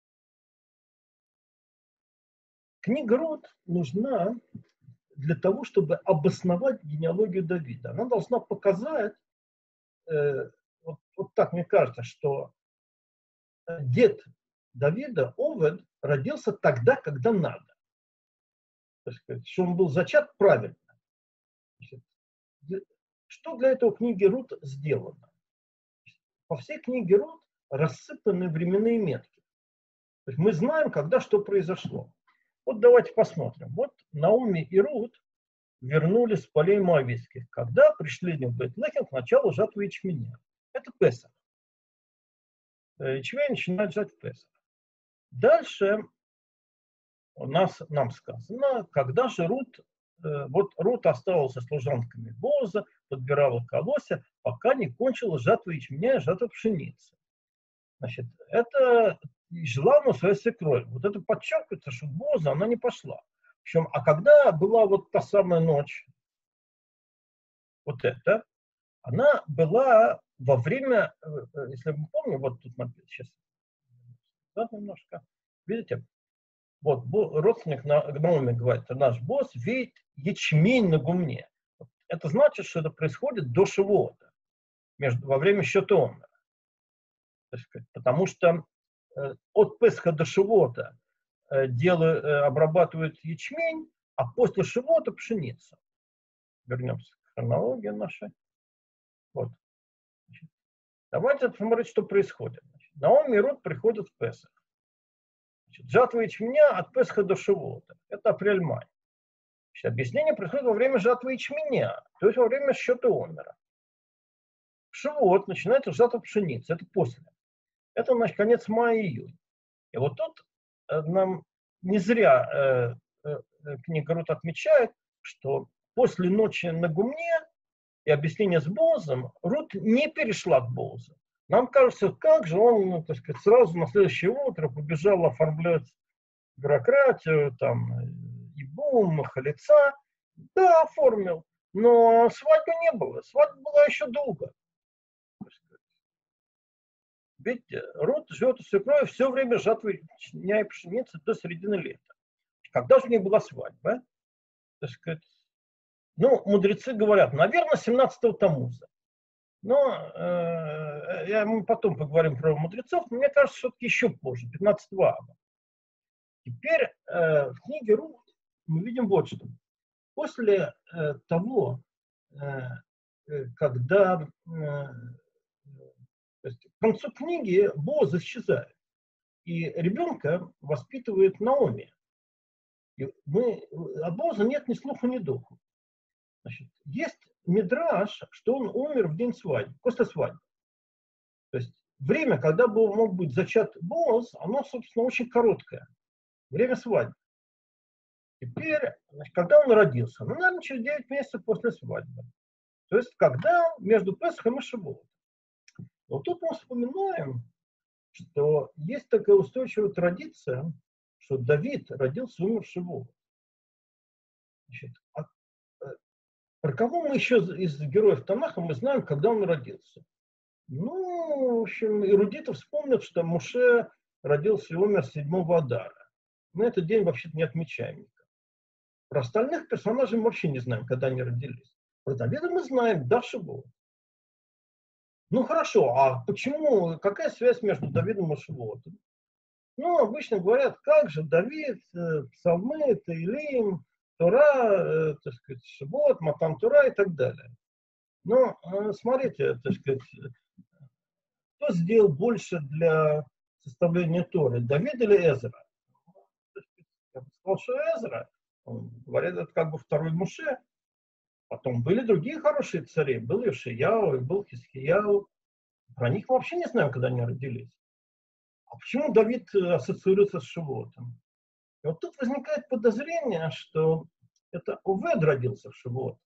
Книга Рут нужна для того, чтобы обосновать генеалогию Давида. Она должна показать, э, вот, вот так мне кажется, что дед Давида, Овед, родился тогда, когда надо. Так сказать, что он был зачат правильно. Значит, что для этого книги Рут сделано? По всей книге Рут рассыпаны временные метки. То есть мы знаем, когда что произошло. Вот давайте посмотрим. Вот Наоми и Рут вернулись с полей моавитских, когда пришли в Бейт-Лехем к началу жатвы ячменя. Это Песах. Ячмень начинает жать в Песах. Дальше у нас, нам сказано, когда же Рут, э, вот Рут осталась со служанками Бооза, подбирала колосья, пока не кончила жатва ячменя и жатва пшеницы. Значит, это жила она своей свекровью. Вот это подчеркивается, что Бооза она не пошла. Причем, а когда была вот та самая ночь, вот это, она была во время, если мы помним, вот тут написано, сейчас, да, немножко, видите, вот родственник Наоми говорит, наш босс видит ячмень на гумне. Это значит, что это происходит до Шивота, между, во время счета Омера. Потому что э, от Песха до Шивота э, делают, э, обрабатывают ячмень, а после Шивота пшеницу. Вернемся к хронологии нашей. Вот. Значит, давайте посмотреть, что происходит. Значит, Наоми и Рут приходят в Песах. Значит, жатва ячменя от Песха до Шивота. Это апрель-май. Значит, объяснение происходит во время жатвы ячменя, то есть во время счета Омера. Шивот начинается жатва пшеницы, это после. Это, значит, конец мая-июнь. И вот тут э, нам не зря э, э, книга Рут отмечает, что после ночи на гумне и объяснения с Боозом Рут не перешла к Боозу. Нам кажется, как же он, ну, так сказать, сразу на следующее утро побежал оформлять бюрократию, там, ибум, халица. Да, оформил, но свадьбы не было. Свадьба была еще долго. Видите, Рут живет у свекрови все время жатвы ячменя и пшеницы до середины лета. Когда же у них была свадьба? Так сказать, ну, мудрецы говорят, наверное, семнадцатого Тамуза. Но э, я, мы потом поговорим про мудрецов, но мне кажется, все-таки еще позже, пятнадцатого ава. Теперь э, в книге Рут мы видим вот что. После э, того, э, когда э, то есть, к концу книги Бооз исчезает, и ребенка воспитывает Наоми. И мы, от Бооза нет ни слуху, ни духу. Значит, есть мидраш, что он умер в день свадьбы, после свадьбы. То есть время, когда был, мог быть зачат Бооз, оно, собственно, очень короткое. Время свадьбы. Теперь, значит, когда он родился? Ну, наверное, через девять месяцев после свадьбы. То есть, когда между Песхом и Шивотом. Вот тут мы вспоминаем, что есть такая устойчивая традиция, что Давид родился и умер в Шивот. Значит, а, про кого мы еще из героев Танаха мы знаем, когда он родился? Ну, в общем, эрудиты вспомнят, что Моше родился и умер седьмого Адара. Мы этот день вообще-то не отмечаем никак. Про остальных персонажей мы вообще не знаем, когда они родились. Про Давида мы знаем, да, Шивот. Ну хорошо, а почему, какая связь между Давидом и Шивотом? Ну, обычно говорят, как же Давид, псалмы, Таилим, Тора, так сказать, Шивот, Матан Тора и так далее. Но смотрите, так сказать, кто сделал больше для составления Торы, Давид или Эзра? Я бы сказал, что Эзра. Он говорит, это как бы второй Моше. Потом были другие хорошие цари. Был Ишияу, был Хизкияу. Про них мы вообще не знаем, когда они родились. А почему Давид ассоциируется с Шивотом? И вот тут возникает подозрение, что это Овед родился в Шивот.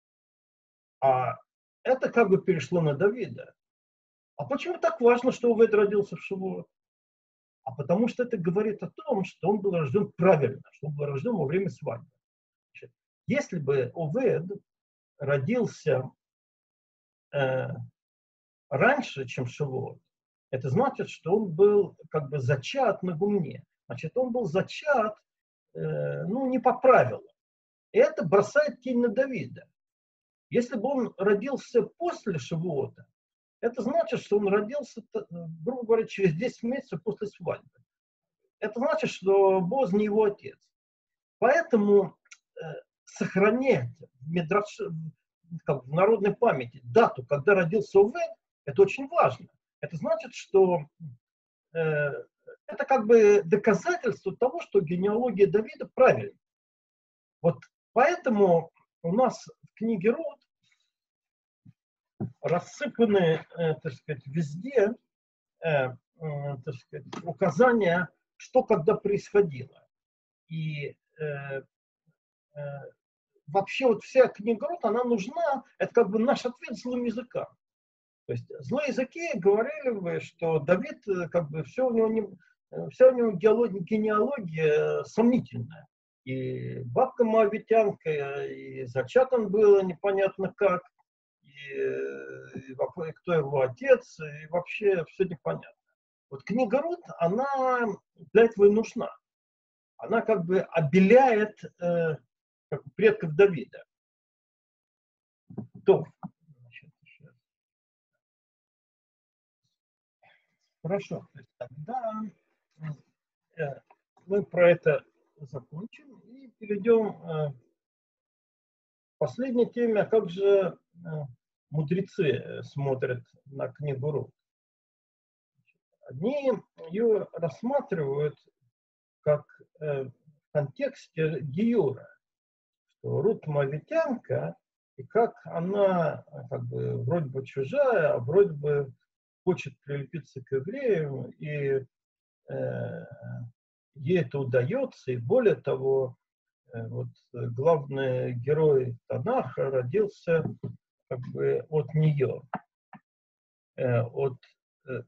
А это как бы перешло на Давида. А почему так важно, что Овед родился в Шивот? А потому что это говорит о том, что он был рожден правильно, что он был рожден во время свадьбы. Значит, если бы Овед родился э, раньше, чем Шивот, это значит, что он был как бы зачат на гумне. Значит, он был зачат, э, ну, не по правилам. И это бросает тень на Давида. Если бы он родился после Шивота, это значит, что он родился, грубо говоря, через десять месяцев после свадьбы. Это значит, что Бооз не его отец. Поэтому э, сохранять в, мидраш, как в народной памяти дату, когда родился Овед, это очень важно. Это значит, что э, это как бы доказательство того, что генеалогия Давида правильна. Вот поэтому у нас в книге Рут рассыпаны, э, так сказать, везде э, э, так сказать, указания, что когда происходило. И э, э, вообще вот вся книга Рут, она нужна, это как бы наш ответ злым языкам. То есть злые языки говорили бы, что Давид, как бы, все у него, не, вся у него геология, генеалогия сомнительная. И бабка моавитянка, и зачат он было непонятно как, и, и кто его отец, и вообще все непонятно. Вот книга Рут, она для этого и нужна. Она как бы обеляет э, как бы предков Давида. То, значит, хорошо, то есть тогда э, мы про это закончим и перейдем э, к последней теме, а как же э, мудрецы смотрят на книгу Рут. Они ее рассматривают как э, в контексте гиюра, что Рут моавитянка, и как она как бы вроде бы чужая, а вроде бы хочет прилепиться к евреям, и э, ей это удается, и более того, э, вот главный герой Танаха родился как бы от нее, э, от, э,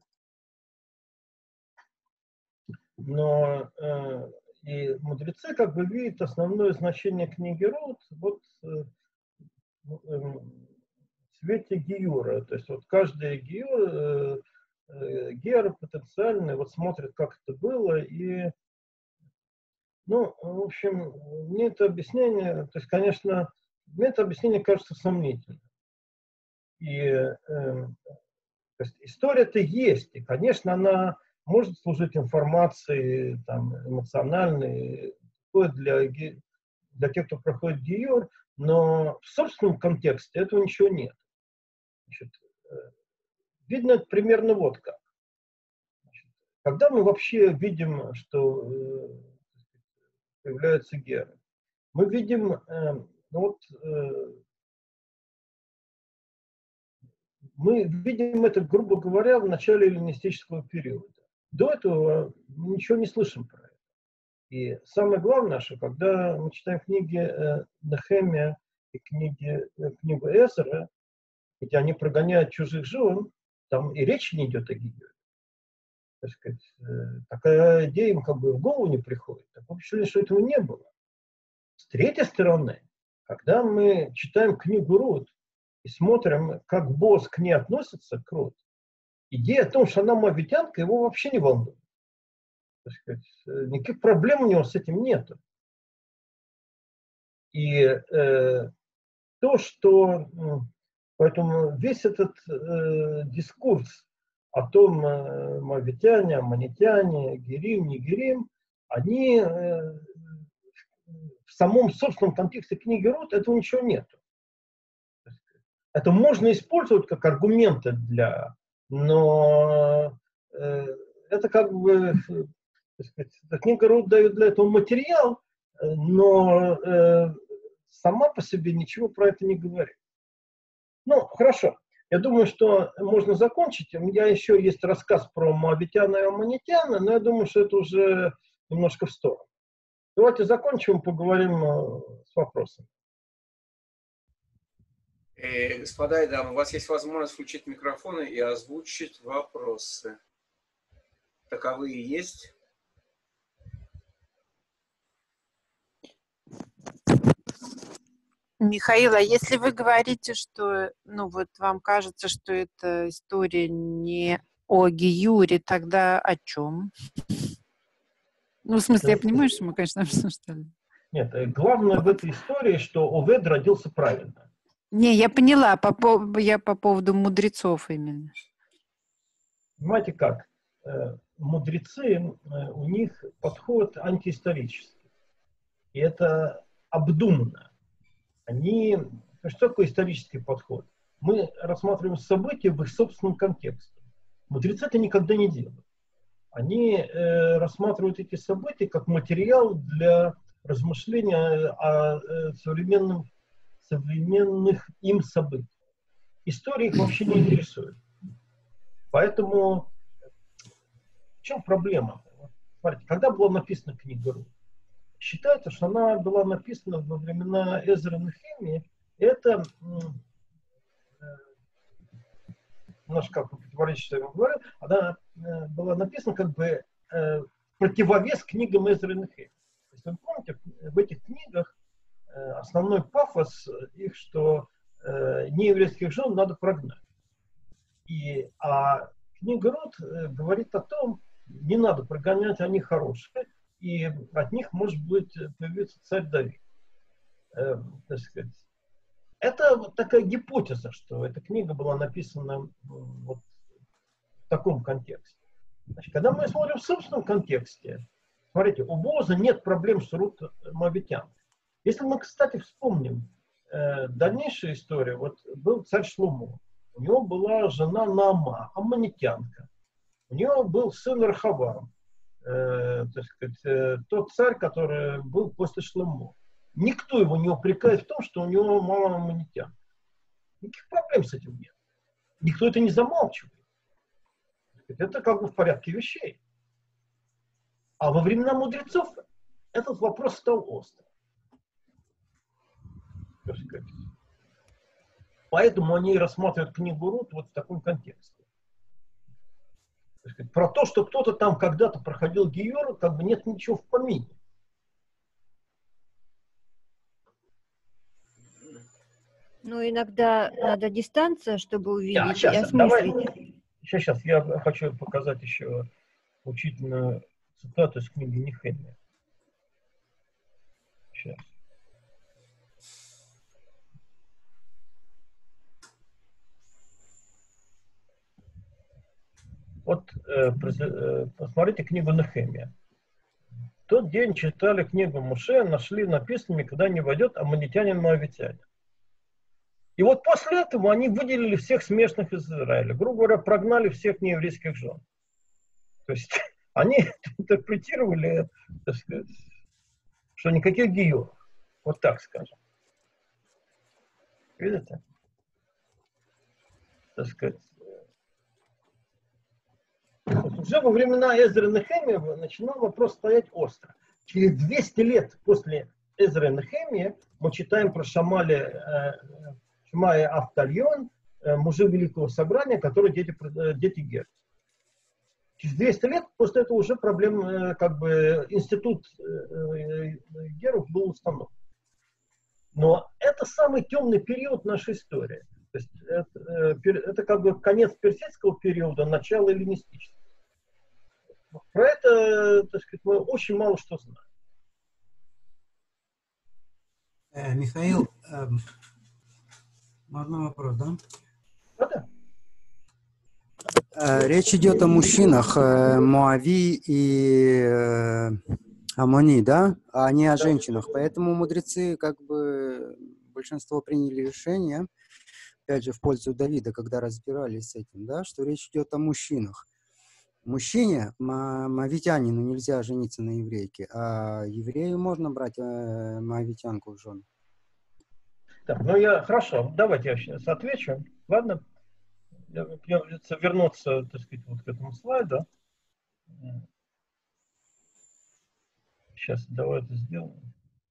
но э, и мудрецы как бы видят основное значение книги Рут вот э, в свете гиюра, то есть вот каждый гиюр, э, э, гер потенциальный вот смотрит, как это было, и ну, в общем, мне это объяснение, то есть, конечно, мне это объяснение кажется сомнительным. И э, то есть, история-то есть, и, конечно, она может служить информацией там, эмоциональной для, для тех, кто проходит гиюр, но в собственном контексте этого ничего нет. Значит, э, видно это примерно вот как. Значит, когда мы вообще видим, что э, появляются геры, мы видим, э, ну вот, э, мы видим это, грубо говоря, в начале эллинистического периода. До этого мы ничего не слышим про это. И самое главное, что когда мы читаем книги э, Нехемия и книги, э, книгу Эзра, где они прогоняют чужих жен, там и речи не идет о гибели. Так сказать, э, такая идея им как бы в голову не приходит. Такое впечатление, что этого не было. С третьей стороны, когда мы читаем книгу Рут и смотрим, как Бооз к ней относится, к Рут, идея о том, что она моавитянка, его вообще не волнует. Так сказать, никаких проблем у него с этим нет. И э, то, что... Поэтому весь этот э, дискурс о том, э, моавитяне, аммонитяне, герим, не герим, они э, в самом собственном контексте книги Рут этого ничего нет. Это можно использовать как аргументы для, но э, это как бы, так сказать, книга Рут дает для этого материал, но э, сама по себе ничего про это не говорит. Ну, хорошо. Я думаю, что можно закончить. У меня еще есть рассказ про моавитяна и аммонитяна, но я думаю, что это уже немножко в сторону. Давайте закончим и поговорим с вопросами. Э, господа и дамы, у вас есть возможность включить микрофоны и озвучить вопросы. Таковые есть? Михаил, а если вы говорите, что, ну вот вам кажется, что эта история не о гиюре, тогда о чем? Ну, в смысле, я понимаю, что мы, конечно, обсуждали. Нет, главное в этой истории, что Овед родился правильно. Не, я поняла, по, по, я по поводу мудрецов именно. Понимаете как? Мудрецы, у них подход антиисторический. И это обдуманно. Они... Что такое исторический подход? Мы рассматриваем события в их собственном контексте. Мудрецы это никогда не делают. Они э, рассматривают эти события как материал для размышления о э, современном, современных им событиях. История их вообще не интересует. Поэтому в чем проблема? Смотрите, когда была написана книга Рут? считается, что она была написана во времена Эзры Нехемии. Это немножко как противоречит, что я вам говорю, она была написана как бы противовес книгам Эзры Нехемии. Если вы помните, в этих книгах основной пафос их, что нееврейских жен надо прогнать. И, а книга Рут говорит о том, не надо прогонять, они хорошие, и от них может быть появиться царь Давид. Э, так сказать. Это вот такая гипотеза, что эта книга была написана вот в таком контексте. Значит, когда мы смотрим в собственном контексте, смотрите, у Бооза нет проблем с Рут Моавитянкой. Если мы, кстати, вспомним э, дальнейшую историю, вот был царь Шломо, у него была жена Наама, аммонитянка. У него был сын Рахавам, э, так сказать, э, тот царь, который был после Шломо. Никто его не упрекает в том, что у него мало аммонитян. Никаких проблем с этим нет. Никто это не замалчивает. Это как бы в порядке вещей. А во времена мудрецов этот вопрос стал острым. Поэтому они рассматривают книгу Рут вот в таком контексте. Про то, что кто-то там когда-то проходил гиюр, как бы нет ничего в помине. Ну, иногда надо дистанция, чтобы увидеть Да, сейчас, и осмыслить. Давай, сейчас, сейчас, я хочу показать еще учительную цитату из книги Нехемия. Сейчас. Вот э, э, посмотрите книгу Нехемия. В тот день читали книгу Моше, нашли написанными, когда не войдет аммонитянин моавитянин. И вот после этого они выделили всех смешанных из Израиля. Грубо говоря, прогнали всех нееврейских жен. То есть они интерпретировали, так сказать, что никаких гиюров. Вот так скажем. Видите? Так сказать. Уже во времена Эзры Нехемии начинал вопрос стоять остро. Через двести лет после Эзры Нехемии мы читаем про Шамали, Шмая Автальон, мужи Великого Собрания, которые дети, дети Гер. Через двести лет после этого уже проблем, как бы, институт Геров был установлен. Но это самый темный период нашей истории. То есть это, это как бы конец персидского периода, начало эллинистического. Про это, так сказать, мы очень мало что знаем. Э, Михаил, э, можно вопрос, да? Да-да. Э, речь идет о мужчинах, э, Моави и э, Амони, да? А не о женщинах. Поэтому мудрецы, как бы, большинство приняли решение, опять же, в пользу Давида, когда разбирались с этим, да, что речь идет о мужчинах. Мужчине, моавитянину, нельзя жениться на еврейке, а еврею можно брать э, моавитянку в жены. Так, ну я, хорошо, давайте я сейчас отвечу. Ладно? Я, я вернуться, так сказать, вот к этому слайду. Сейчас, давай это сделаем.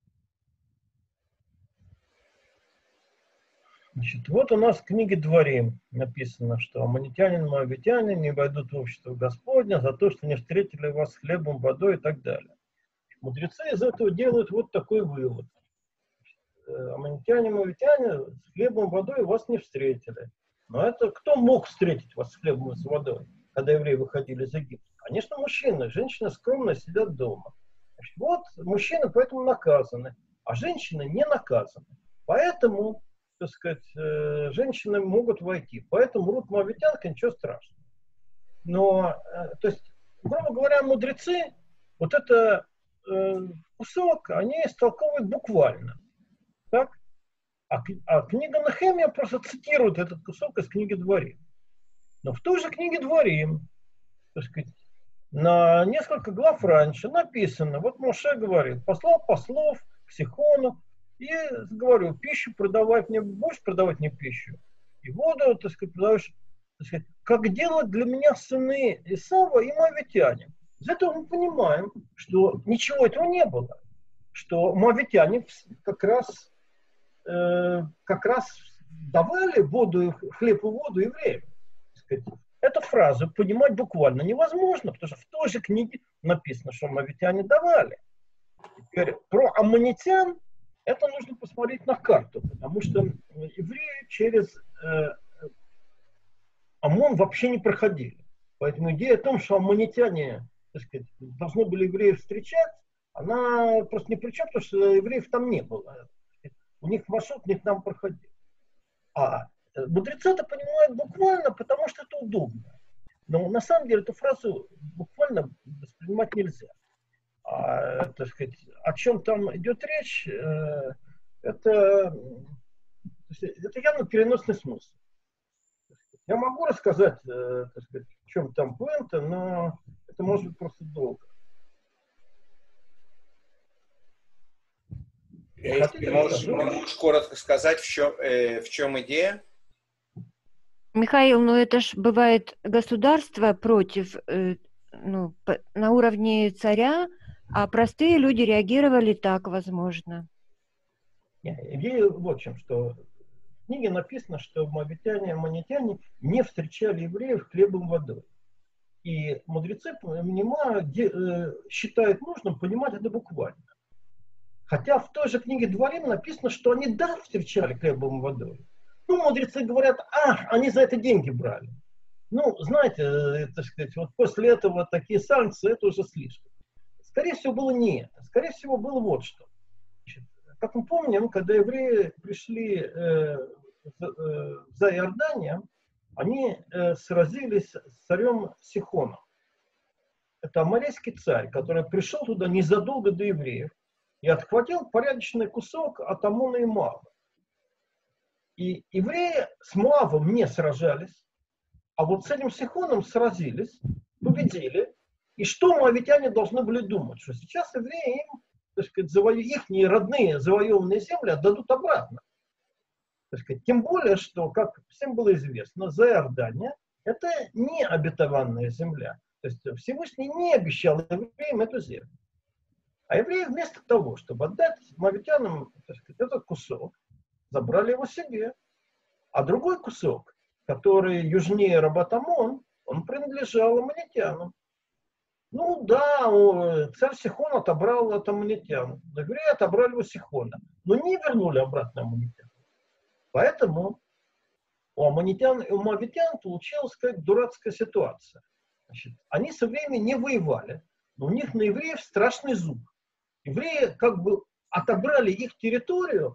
Значит, вот у нас в книге Дворим написано, что аммонитянин и моавитянин не войдут в общество Господня за то, что не встретили вас хлебом, водой и так далее. Мудрецы из этого делают вот такой вывод. Аммонитяне и моавитяне с хлебом, водой вас не встретили. Но это кто мог встретить вас с хлебом и с водой, когда евреи выходили из Египта? Конечно, мужчины. Женщины скромно сидят дома. Значит, вот мужчины поэтому наказаны, а женщины не наказаны. Поэтому, так сказать, женщины могут войти. Поэтому Рут Моавитянка, ничего страшного. Но, то есть, грубо говоря, мудрецы, вот это э, кусок, они истолковывают буквально. Так? А, а книга Нехемия просто цитирует этот кусок из книги Дворим. Но в той же книге Дворим, так сказать, на несколько глав раньше написано, вот Моше говорит, послал послов к Сихону, и говорю, пищу продавать мне, будешь продавать мне пищу, и воду, так сказать, продаешь, так сказать, как делают для меня сыны Исава и моавитяне. Из этого мы понимаем, что ничего этого не было. что моавитяне как раз, э, как раз давали воду, хлеб и воду евреям. Эту фразу понимать буквально невозможно, потому что в той же книге написано, что моавитяне давали. Теперь про аммонитян это нужно посмотреть на карту, потому что евреи через э, Аммон вообще не проходили. Поэтому идея о том, что аммонитяне, так сказать, должны были евреев встречать, она просто ни при чем, потому что евреев там не было. У них маршрут не к нам проходил. А мудрецы это понимают буквально, потому что это удобно. Но на самом деле эту фразу буквально воспринимать нельзя. А, так сказать, о чем там идет речь, э, это, это явно переносный смысл. Я могу рассказать, э, так сказать, в чем там поинта, но это может быть просто долго. Ты можешь, можешь коротко сказать, в чем, э, в чем идея? Михаил, ну это ж бывает государство против, э, ну, по, на уровне царя, а простые люди реагировали так, возможно. Идея в общем, что в книге написано, что моавитяне и аммонитяне не встречали евреев хлебом и водой. И мудрецы понимают, считают нужным понимать это буквально. Хотя в той же книге Дворим написано, что они да, встречали хлебом и водой. Ну, мудрецы говорят, а, они за это деньги брали. Ну, знаете, так сказать, вот после этого такие санкции, это уже слишком. Скорее всего, было не это. Скорее всего, было вот что. Значит, как мы помним, когда евреи пришли э, в, э, за Иордания, они э, сразились с царем Сихоном. Это аморейский царь, который пришел туда незадолго до евреев и отхватил порядочный кусок от Амона и Моава. И евреи с Моавом не сражались, а вот с этим Сихоном сразились, победили. И что моавитяне должны были думать? Что сейчас евреи им, так сказать, завою... их родные завоеванные земли отдадут обратно. Так сказать, тем более, что, как всем было известно, за Иордания это не обетованная земля. То есть Всевышний не обещал евреям эту землю. А евреи вместо того, чтобы отдать моавитянам, так сказать, этот кусок, забрали его себе. А другой кусок, который южнее Рабат-Амон, он принадлежал аммонитянам. Ну да, царь Сихон отобрал от аммонитян. Евреи отобрали у Сихона, но не вернули обратно аммонитян. Поэтому у аммонитян и у моавитян получилась какая-то дурацкая ситуация. Значит, они со временем не воевали, но у них на евреев страшный зуб. Евреи как бы отобрали их территорию,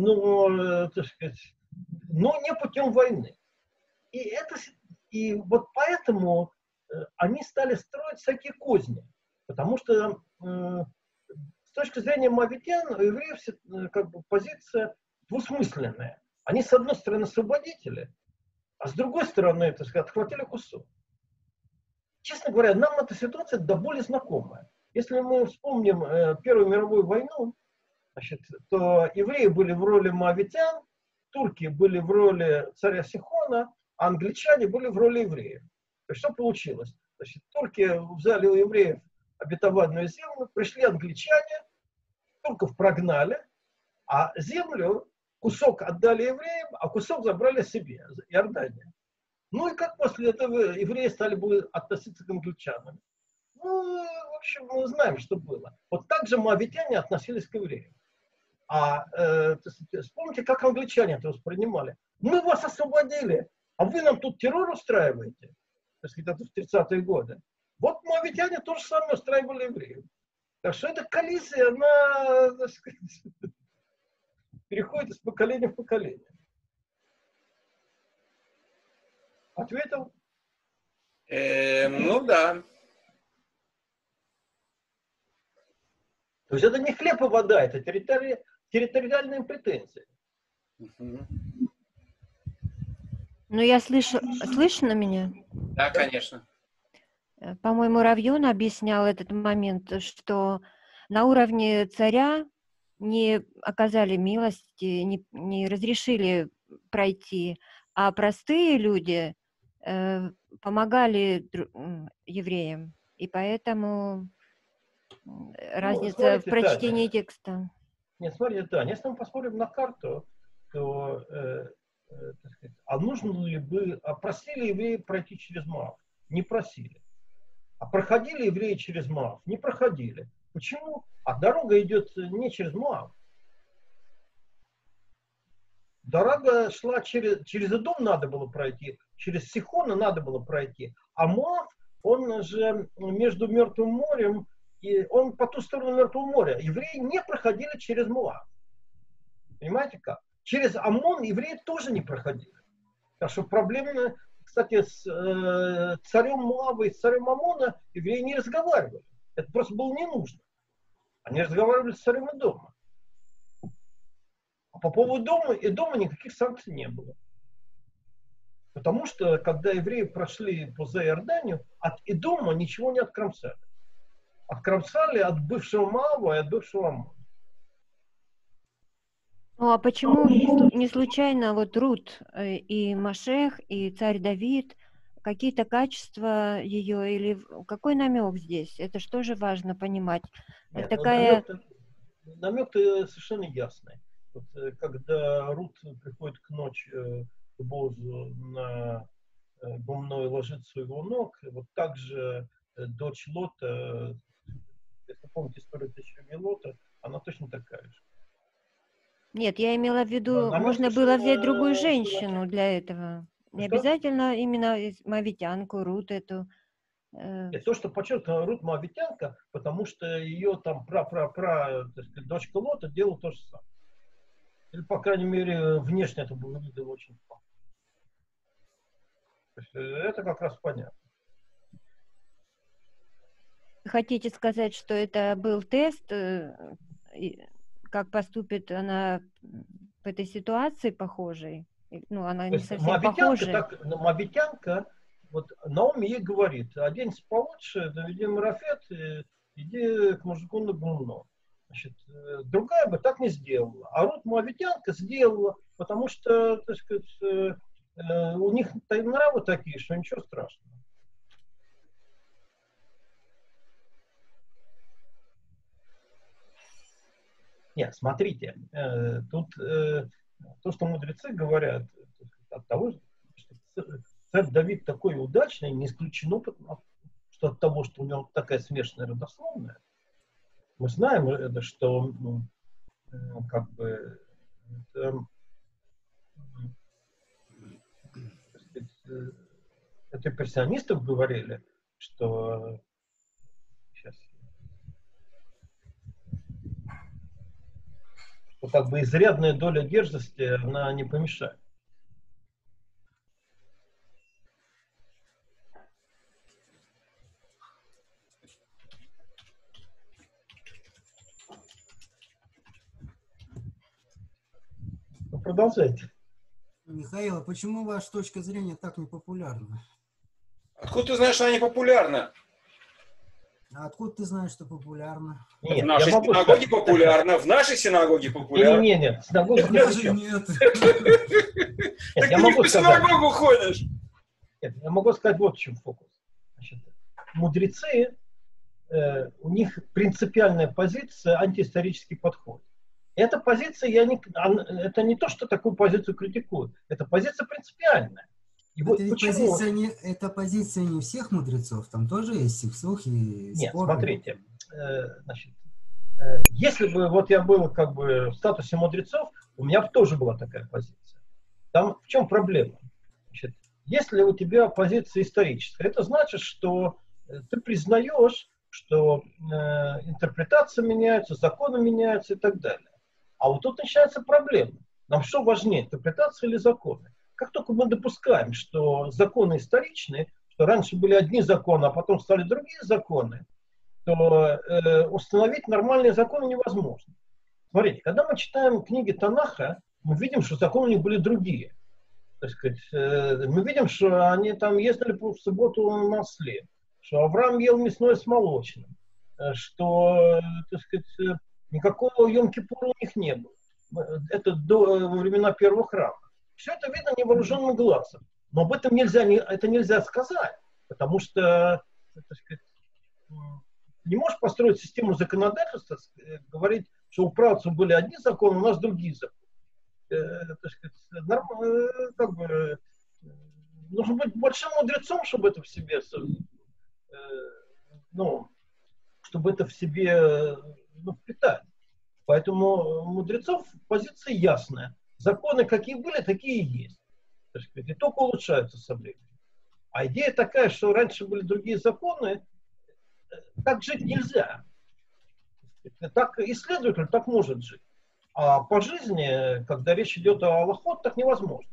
но, так сказать, но не путем войны. И, это, и вот поэтому э, они стали строить всякие козни. Потому что э, с точки зрения моавитян, у евреев э, как бы позиция двусмысленная. Они, с одной стороны, освободители, а с другой стороны, так сказать, отхватили кусок. Честно говоря, нам эта ситуация до боли знакомая. Если мы вспомним э, Первую мировую войну, значит, то евреи были в роли моавитян, турки были в роли царя Сихона, а англичане были в роли евреев. То есть что получилось? Значит, турки взяли у евреев обетованную землю, пришли англичане, турков прогнали, а землю, кусок отдали евреям, а кусок забрали себе, Иордания. Ну и как после этого евреи стали бы относиться к англичанам? Ну, в общем, мы знаем, что было. Вот так же моавитяне относились к евреям. А э, вспомните, как англичане это воспринимали. Мы вас освободили, а вы нам тут террор устраиваете. Так сказать, это в тридцатые годы. Вот моавитяне то же самое устраивали евреев. Так что эта коллизия, она, так сказать, переходит из поколения в поколение. Ответил? Э, ну да. То есть это не хлеб и вода, это территори... территориальные претензии. Угу. Ну, я слышу... Слышно меня? Да, конечно. По-моему, Равьон объяснял этот момент, что на уровне царя не оказали милости, не, не разрешили пройти, а простые люди э, помогали дру... евреям. И поэтому разница смотрите, в прочтении Таня. текста. Нет, смотрите, Таня, если мы посмотрим на карту, то, э, э, так сказать, а нужно ли бы, а просили евреи пройти через Моав? Не просили. А проходили евреи через Моав? Не проходили. Почему? А дорога идет не через Моав. Дорога шла через, через Эдом надо было пройти, через Сихона надо было пройти. А Моав, он же между Мертвым морем, и он по ту сторону Мертвого моря. Евреи не проходили через Моав. Понимаете как? Через Амон евреи тоже не проходили. Так что проблема, кстати, с э, царем Моаба и с царем Амона евреи не разговаривали. Это просто было не нужно. Они разговаривали с царем Эдома. А по поводу дома, Эдома никаких санкций не было. Потому что, когда евреи прошли по Иорданию, от Эдома ничего не откромсали. Откромсали от бывшего Моаба и от бывшего Амона. Ну а почему не слу- не случайно вот Рут э, и Машех, и царь Давид, какие-то качества ее, или в- какой намек здесь? Это что же важно понимать? Это Нет, ну, такая... намек-то, намек-то совершенно ясный. Вот, э, когда Рут приходит к ночи э, к Бозу на э, гумно и ложится у его ног, вот так же э, дочь Лота, э, если помните историю тысячи Лота, она точно такая же. Нет, я имела в Да, виду, намек можно было взять другую совершенно женщину для этого. Не Что? обязательно именно из- мавитянку, Рут эту. э, И то, что подчеркнула Рут Моавитянка, потому что ее там пра-пра-пра, так сказать, дочка Лота делала то же самое. Или, по крайней мере, внешне это выглядело очень плохо. То есть, это как раз понятно. Хотите сказать, что это был тест, э, и как поступит она в этой ситуации похожей? И, Ну, она То не есть совсем Моавитянка, похожая. так, Моавитянка, вот Наоми ей говорит: оденься получше, доведи марафет, и иди к мужику на гумно. Значит, э, другая бы так не сделала. А Рут Моавитянка сделала, потому что, так сказать, э, э, у них нравы такие, что ничего страшного. Нет, смотрите, э, тут э, то, что мудрецы говорят, от того, что царь Давид такой удачный, не исключено, что от того, что у него такая смешанная родословная. Мы знаем, это, что ну, э, как бы это, так сказать, э, это импрессионистов говорили, что сейчас, что как бы изрядная доля дерзости, она не помешает. Ну, продолжайте. Михаил, а почему ваша точка зрения так непопулярна? Откуда ты знаешь, что она не популярна? А откуда ты знаешь, что популярна? Нет, в нашей я могу синагоге сказать. популярна, в нашей синагоге популярна. Не, не, не, синагога ни при Даже чем. нет. Нет, Так я ты не могу в сказать. синагогу ходишь. Нет, я могу сказать вот в чем фокус. Значит, мудрецы, э, у них принципиальная позиция, антиисторический подход. Эта позиция, я не, он- это не то, что такую позицию критикую, это позиция принципиальная. И вот Это ведь почему? позиция не, это позиция не всех мудрецов, там тоже есть сексух и Нет, споры. смотрите, э, значит, э, если бы вот я был как бы в статусе мудрецов, у меня бы тоже была такая позиция. Там в чем проблема? Значит, если у тебя позиция историческая, это значит, что э, ты признаешь, что э, интерпретация меняется, законы меняются и так далее. А вот тут начинается проблема. Нам что важнее, интерпретация или законы? Как только мы допускаем, что законы историчные, что раньше были одни законы, а потом стали другие законы, то э, установить нормальные законы невозможно. Смотрите, когда мы читаем книги Танаха, мы видим, что законы у них были другие. Так сказать, э, мы видим, что они там ездили в субботу на осле, что Авраам ел мясное с молочным, э, что, э, так сказать, э, никакого Йом-Кипура у них не было. Это до э, времена первого храма. Все это видно невооруженным глазом. Но об этом нельзя, не, это нельзя сказать, потому что, так сказать, не можешь построить систему законодательства, говорить, что у правцев были одни законы, у нас другие законы. Э, так сказать, норм, э, как бы, нужно быть большим мудрецом, чтобы это в себе, э, ну, чтобы это в себе ну, впитать. Поэтому у мудрецов позиция ясная. Законы какие были, такие и есть. Так сказать, и только улучшаются со временем. А идея такая, что раньше были другие законы, так жить нельзя. Так исследователь так может жить. А по жизни, когда речь идет о Аллахот, так невозможно.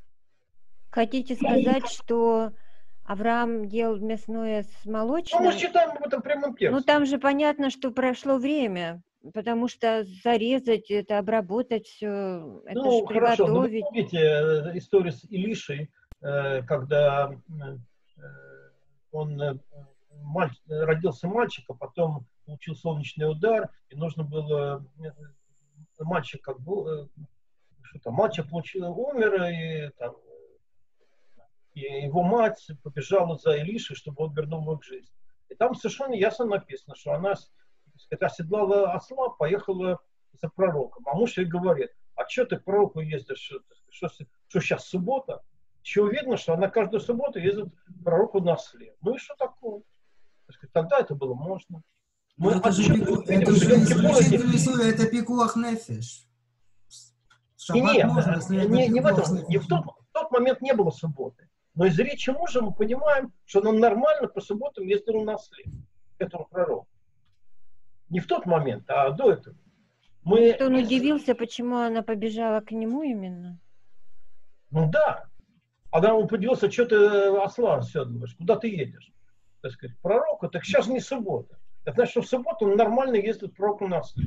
Хотите сказать, что Авраам ел мясное с Ну, молочным? мы считаем об этом прямым текстом. Ну, там же понятно, что прошло время, потому что зарезать это, обработать все, это Ну, ж хорошо, но вы приготовить. помните э, историю с Илишей, э, когда э, он э, маль- родился мальчик, а потом получил солнечный удар, и нужно было э, мальчик как бы э, что там, мальчик получил, умер, и, там, и его мать побежала за Илишей, чтобы он вернул его к жизни. И там совершенно ясно написано, что она, так сказать, оседлала осла, поехала за пророком. А муж ей говорит: а что ты к пророку ездишь, что, что, что сейчас суббота? Еще видно, что она каждую субботу ездит к пророку на осле. Ну и что такое? Так сказать, тогда это было можно. Мы Но это же, отчетливо пику, видим, это что же Йом Кипур это- исключительно рисует, это пикуах нефиш. Не, Шаббат нет, можно, если это не, не в пикуах этом, не в нефиш. тот, в тот момент не было субботы. Но из речи мужа мы понимаем, что он нормально по субботам ездил на осле к этому пророку. Не в тот момент, а до этого. Мы Что он из- удивился, почему она побежала к нему именно. Ну да. А когда он подивился, что ты осла оседлываешь, куда ты едешь? Так сказать, к пророку, так сейчас не суббота. Это значит, что в субботу он нормально ездит к пророку на осле.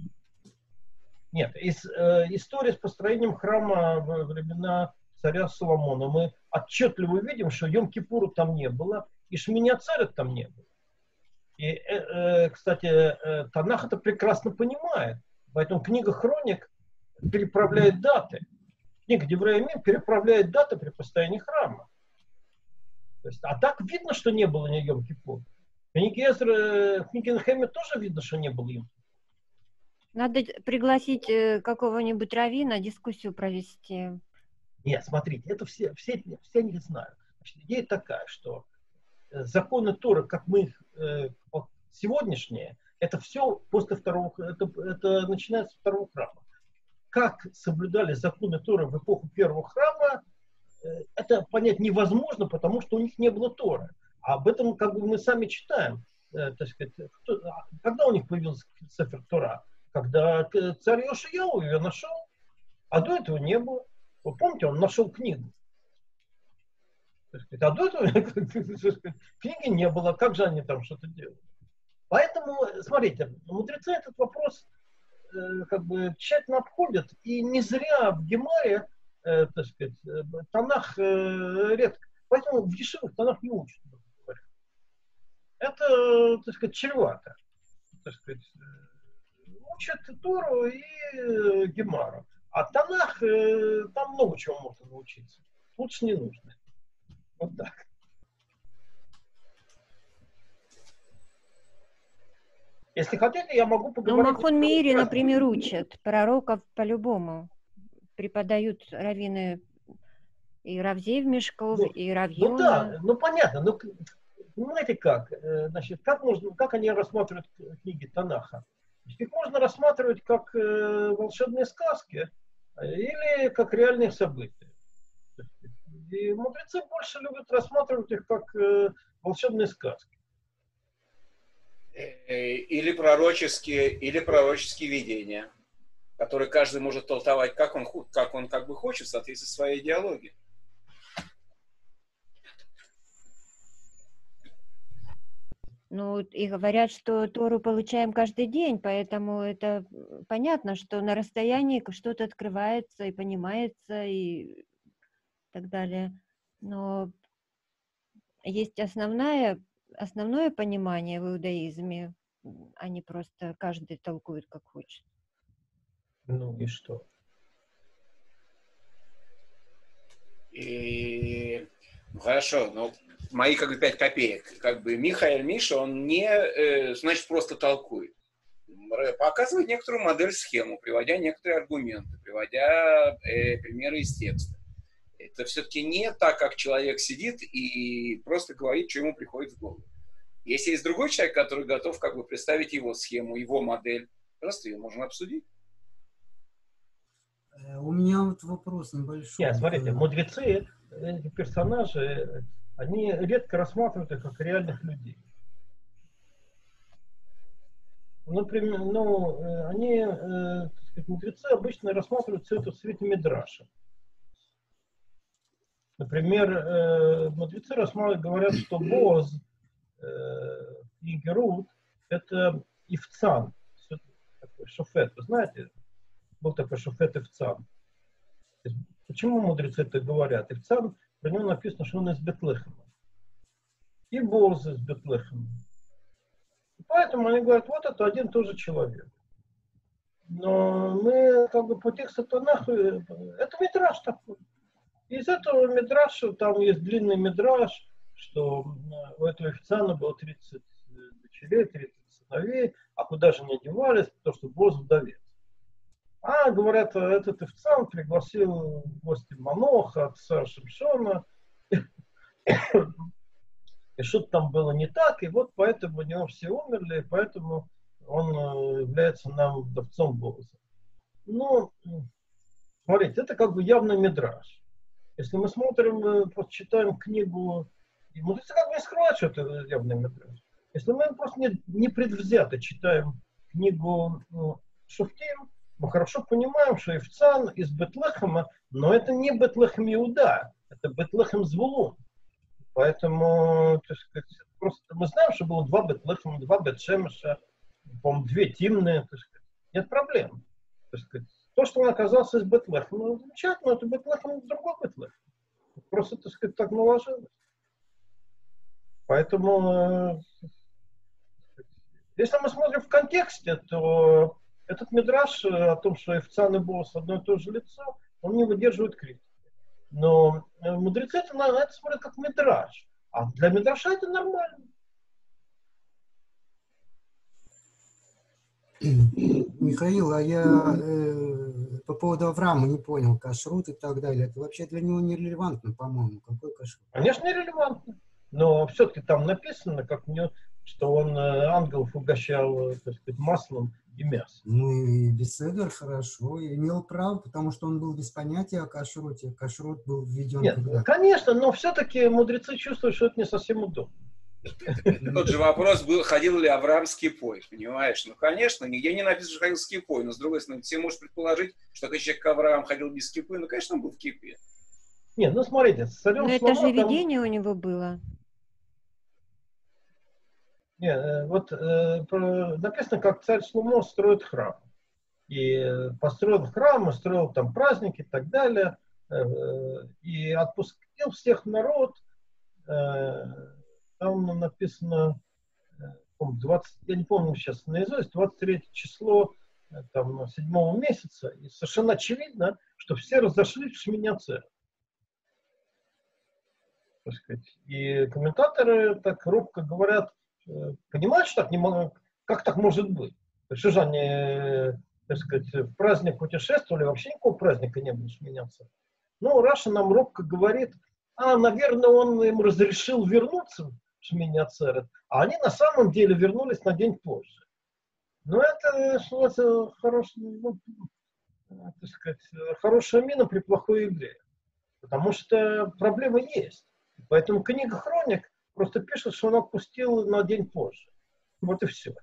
Нет, из, э, история с построением храма во времена царя Соломона, мы отчетливо видим, что Йом-Кипура там не было, и Шмини Ацерет там не было. И, э, э, кстати, э, Танах это прекрасно понимает, поэтому книга Хроник переправляет даты. Книга Деврей Ямим переправляет даты при построении храма. То есть, а так видно, что не было ни Йом-Кипура. В книге Эзры, в книге Нехемия тоже видно, что не было Йом-Кипура. Надо пригласить э, какого-нибудь раввина, дискуссию провести. Нет, смотрите, это все, все, все не знают. Значит, идея такая, что э, законы Торы, как мы их э, вот сегодняшние, это все после второго, это, это начинается с второго храма. Как соблюдали законы Торы в эпоху первого храма, э, это понять невозможно, потому что у них не было Торы. А об этом как бы мы сами читаем. Э, так сказать, кто, когда у них появился Сефер Тора? Когда царь Йошияу ее нашел, а до этого не было. Вы помните, он нашел книгу. А до этого книги не было. Как же они там что-то делали? Поэтому, смотрите, мудрецы этот вопрос э, как бы тщательно обходят. И не зря в Гемаре, э, так сказать, э, Танах э, редко. Поэтому в Ешивах Танах не учат. Это, так сказать, чревато. Так сказать, учат Тору и э, Гемару. А Танах, э, там много чего можно научиться. Лучше не нужно. Вот так. Если хотите, я могу Ну, поговорить... Махон Миире, например, учат. Пророков по-любому преподают раввины и Равзеев Мешков, Ну, и ну Равьона. да, ну понятно. Ну, понимаете как? Э, Значит, как, можно, как они рассматривают книги Танаха? Их можно рассматривать как э, волшебные сказки или как реальные события. И мудрецы больше любят рассматривать их как э, волшебные сказки. Или пророческие, или пророческие видения, которые каждый может толковать, как он, как он как бы хочет, в соответствии со своей идеологией. Ну, и говорят, что Тору получаем каждый день, поэтому это понятно, что на расстоянии что-то открывается и понимается и так далее. Но есть основное, основное понимание в иудаизме, а не просто каждый толкует как хочет. Ну и что? И ну, хорошо, но мои как бы пять копеек. Как бы Михаил Миша, он не, э, значит, просто толкует. Показывает некоторую модель-схему, приводя некоторые аргументы, приводя э, примеры из текста. Это все-таки не так, как человек сидит и просто говорит, что ему приходит в голову. Если есть другой человек, который готов как бы представить его схему, его модель, просто ее можно обсудить. У меня вот вопрос небольшой. Нет, смотрите, мудрецы, эти персонажи, они редко рассматривают их как реальных людей. Например, ну, они, э, так сказать, мудрецы обычно рассматривают все это в свете мидраша. Например, э, мудрецы рассматривают, говорят, что Боз э, и Герут — это Ивцан, такой шофет. Вы знаете, был такой шофет Ивцан. Почему мудрецы это говорят? Ивцан, про него написано, что он из Бетлехема. И Боз из Бетлехема. Поэтому они говорят, вот это один и тот же человек. Но мы как бы по тексту Танаху, это мидраш такой. Из этого мидраша, там есть длинный мидраш, что у этого Ивцана было тридцать дочерей, тридцать сыновей, а куда же они девались, потому что Боз вдовец. А, говорят, этот Ивцан пригласил в гости Маноха, отца Шимшона, и что-то там было не так, и вот поэтому у него все умерли, и поэтому он является нам вдовцом Боза. Ну, смотрите, это как бы явный мидраш. Если мы смотрим, просто читаем книгу, и мудрецы как бы не скрывают, что это явный мидраш. Если мы просто не, не предвзято читаем книгу ну, Шуфтим, мы хорошо понимаем, что Ивцан из Бетлехема, но это не Бетлехем Иуда, это Бетлехем Звулун. Поэтому, так сказать, просто мы знаем, что было два Бетлехема, два Бет-Шемеша, по-моему, две Тимны, так сказать. Нет проблем. Так сказать. То, что он оказался из Бетлехема, ну, замечательно, это Бетлехем другой Бетлехем. Просто, так сказать, так наложилось. Поэтому, если мы смотрим в контексте, то этот мидраш о том, что Ивцан и Боз одно и то же лицо, он не выдерживает критики. Но мудрецы это, на это смотрят как мидраш. А для мидраша это нормально. Михаил, а я э, по поводу Авраама не понял, кашрут и так далее. Это вообще для него нерелевантно, по-моему. Какой кашрут? Конечно, нерелевантно. Но все-таки там написано, как мне, что он ангелов угощал, так сказать, маслом и мясом. Ну и Беседер хорошо, и имел право, потому что он был без понятия о кашруте. Кашрут был введен. Нет, когда? Конечно, но все-таки мудрецы чувствуют, что это не совсем удобно. Тот же вопрос был, ходил ли Авраам с кипой, понимаешь? Ну, конечно, нигде не написано, что ходил с кипой, но, с другой стороны, все может предположить, что такой человек, как Авраам, ходил без кипы, ну, конечно, он был в кипе. Нет, ну, смотрите, с царем Но это Шломо же там... видение у него было. Нет, вот э, написано, как царь Шломо строит храм. И построил храм, строил там праздники и так далее, э, и отпустил всех народ. Э, там написано, двадцать, я не помню сейчас наизусть, двадцать третье число там, седьмого месяца, и совершенно очевидно, что все разошлись в Шмини-Ацерет. И комментаторы так робко говорят, понимаешь, что так не могу, как так может быть? Что же они, так сказать, в праздник путешествовали, вообще никакого праздника не было Шмини-Ацерет. Ну, Раша нам робко говорит, а, наверное, он им разрешил вернуться в Шмини-Ацерет, а они на самом деле вернулись на день позже. Ну, это, это хорош, ну, так сказать, хорошая мина при плохой игре. Потому что проблема есть. Поэтому книга Хроник просто пишет, что он отпустил на день позже. Вот и все.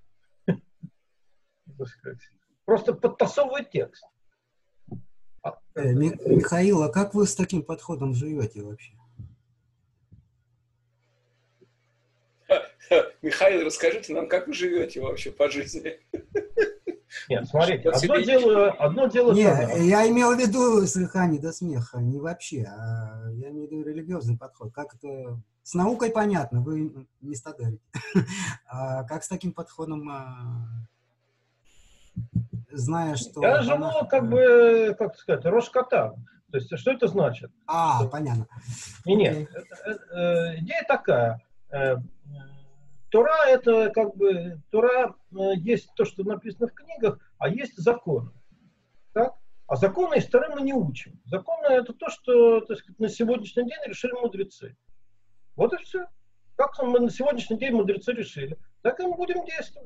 Просто подтасовывает текст. Михаил, а как вы с таким подходом живете вообще? Михаил, расскажите нам, как вы живете вообще по жизни? Нет, смотрите, одно дело, одно дело... Нет, я имел в виду слегка не до смеха, не вообще, а я имею в виду религиозный подход. Как это... С наукой понятно, вы не стадарите. А как с таким подходом, зная, что... Я живу, как бы, как сказать, Рош Кота. То есть, что это значит? А, что... понятно. Не, нет, okay. э, э, идея такая. Э, Тора это как бы, Тора э, есть то, что написано в книгах, а есть законы. Так? А законы из Торы мы не учим. Законы это то, что, так сказать, на сегодняшний день решили мудрецы. Вот и все. Как мы на сегодняшний день мудрецы решили, так и мы будем действовать.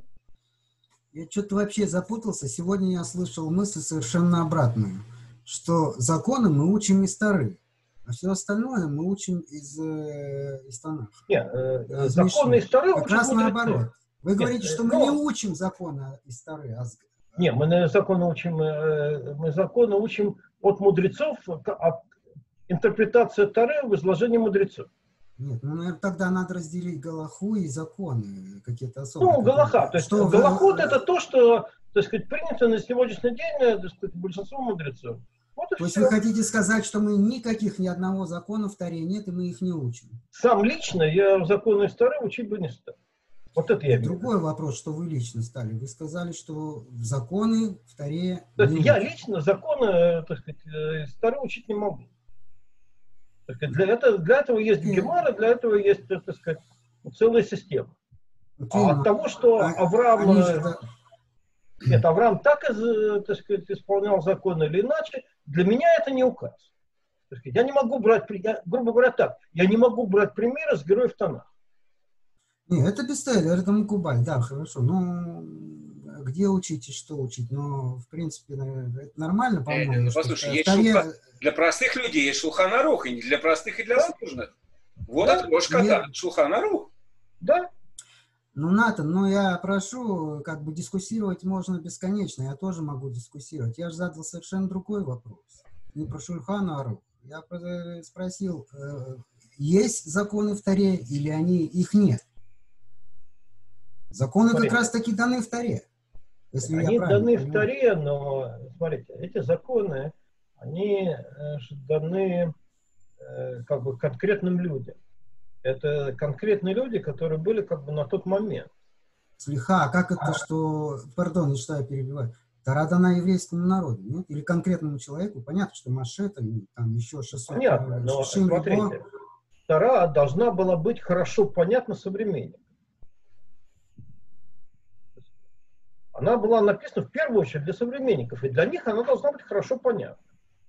Я что-то вообще запутался. Сегодня я слышал мысль совершенно обратную, что законы мы учим из Торы, а все остальное мы учим из, э, из Танах. Нет, э, законы из Торы учат как раз мудрецы. наоборот. Вы Нет, говорите, что но... мы не учим законы из Торы. А... Нет, мы законы учим, мы законы учим от мудрецов, от интерпретации Торы в изложении мудрецов. Нет, ну, наверное, тогда надо разделить галаху и законы какие-то особые. Ну, галаха. То есть что галахот вы... это то, что, так сказать, принято на сегодняшний день, так сказать, большинством мудрецов. Вот то есть все. вы хотите сказать, что мы никаких, ни одного закона в Торе нет, и мы их не учим? Сам лично я законы из Торы учить бы не стал. Вот это я Другой имею. вопрос, что вы лично стали. Вы сказали, что законы в Торе То есть не я учим. лично законы, так сказать, из Торы учить не могу. Так сказать, для, этого, для этого есть Гемара, для этого есть, так сказать, целая система. Okay, а от но... того, что а, Авраам... Же... Нет, Авраам так, так сказать, исполнял законы или иначе, для меня это не указ. Так сказать, я не могу брать, я, грубо говоря, так, я не могу брать примеры с героев Танах. Нет, это бестселлер, это Мукубаль, да, хорошо. Ну, где учить и что учить? Но, в принципе, это нормально, по-моему. Ну, послушай, есть Таре... шулхан... для простых людей есть Шулхан Арух, и для простых, и для да? сложных. Вот да? это ложка Нет. Шулхан Арух. Да. Ну, Натан, ну я прошу, как бы дискуссировать можно бесконечно, я тоже могу дискуссировать. Я же задал совершенно другой вопрос. Не про Шульхан Арух. Я спросил, есть законы в Торе или они, их нет? Законы смотрите, как раз таки даны в Торе. Если они даны понимаю. в Торе, но, смотрите, эти законы, они даны как бы конкретным людям. Это конкретные люди, которые были как бы на тот момент. Слиха, а как это, что, пардон, что я перебиваю, Тора дана еврейскому народу, нет? Или конкретному человеку? Понятно, что Моше, там, там еще шестьсот... Понятно, но смотрите, Тора должна была быть хорошо понятна современникам. Она была написана в первую очередь для современников, и для них она должна быть хорошо понятна.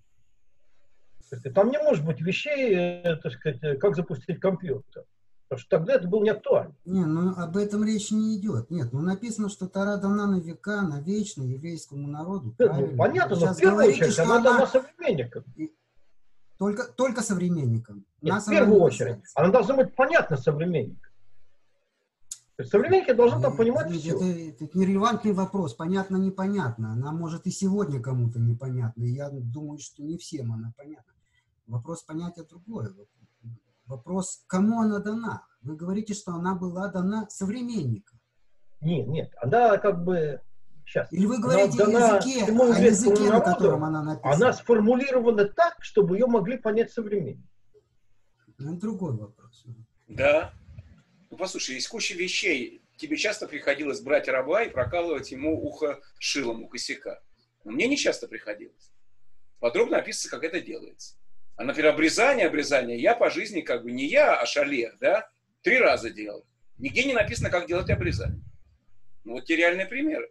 Там не может быть вещей, так сказать, как запустить компьютер. Потому что тогда это было не актуально. Не, ну об этом речь не идет. Нет, ну написано, что Тора дана на века, на вечно еврейскому народу. Ну, понятно, но в первую говорите, очередь она дана современникам. Только, только современникам. Нет, в первую очередь. Она должна быть понятна современникам. То есть современники должны там понимать это, все. Это, это нерелевантный вопрос. Понятно-непонятно. Она может и сегодня кому-то непонятна. И я думаю, что не всем она понятна. Вопрос понятия другой. Вопрос, кому она дана? Вы говорите, что она была дана современникам. Нет, нет. Она как бы... Сейчас. Или вы говорите о языке, о языке, народу, на котором она написана? Она сформулирована так, чтобы ее могли понять современники. Это другой вопрос. Да. Ну, послушай, есть куча вещей. Тебе часто приходилось брать раба и прокалывать ему ухо шилом у косяка. Но мне не часто приходилось. Подробно описывается, как это делается. А, например, обрезание, обрезание, я по жизни как бы не я, а шалех, да, три раза делал. Нигде не написано, как делать обрезание. Ну, вот те реальные примеры.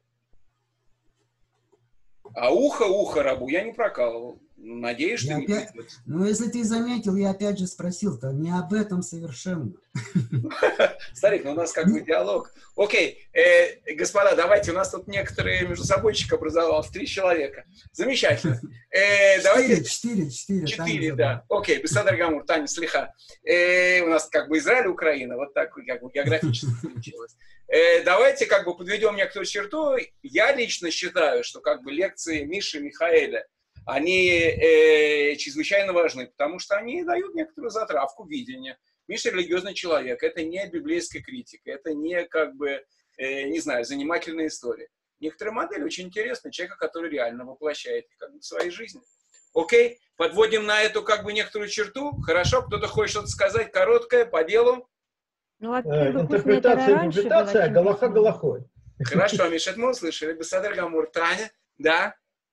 А ухо, ухо рабу я не прокалывал. Надеюсь, что я не опять... придется. Ну, если ты заметил, я опять же спросил-то не об этом совершенно. Старик, ну у нас как бы диалог. Окей, э, господа, давайте, у нас тут некоторые между собойчик образовался, три человека. Замечательно. Э, давайте... Четыре, четыре. Четыре, да. Окей, Бесадар Гамур, Таня, слиха. Э, у нас как бы Израиль, Украина, вот так как бы географически получилось. Э, давайте как бы подведем некоторую черту. Я лично считаю, что как бы лекции Миши Михаэля, они э, чрезвычайно важны, потому что они дают некоторую затравку видения. Миша религиозный человек, это не библейская критика, это не, как бы, э, не знаю, занимательная история. Некоторые модели очень интересны, человека, который реально воплощает как бы, в своей жизни. Окей, подводим на эту как бы некоторую черту. Хорошо, кто-то хочет что-то сказать, короткое, по делу. Ну, э, интерпретация, интерпретация, галаха галахой. Хорошо, Миша, это мы услышали. Бесадар Гамур, Таня, да?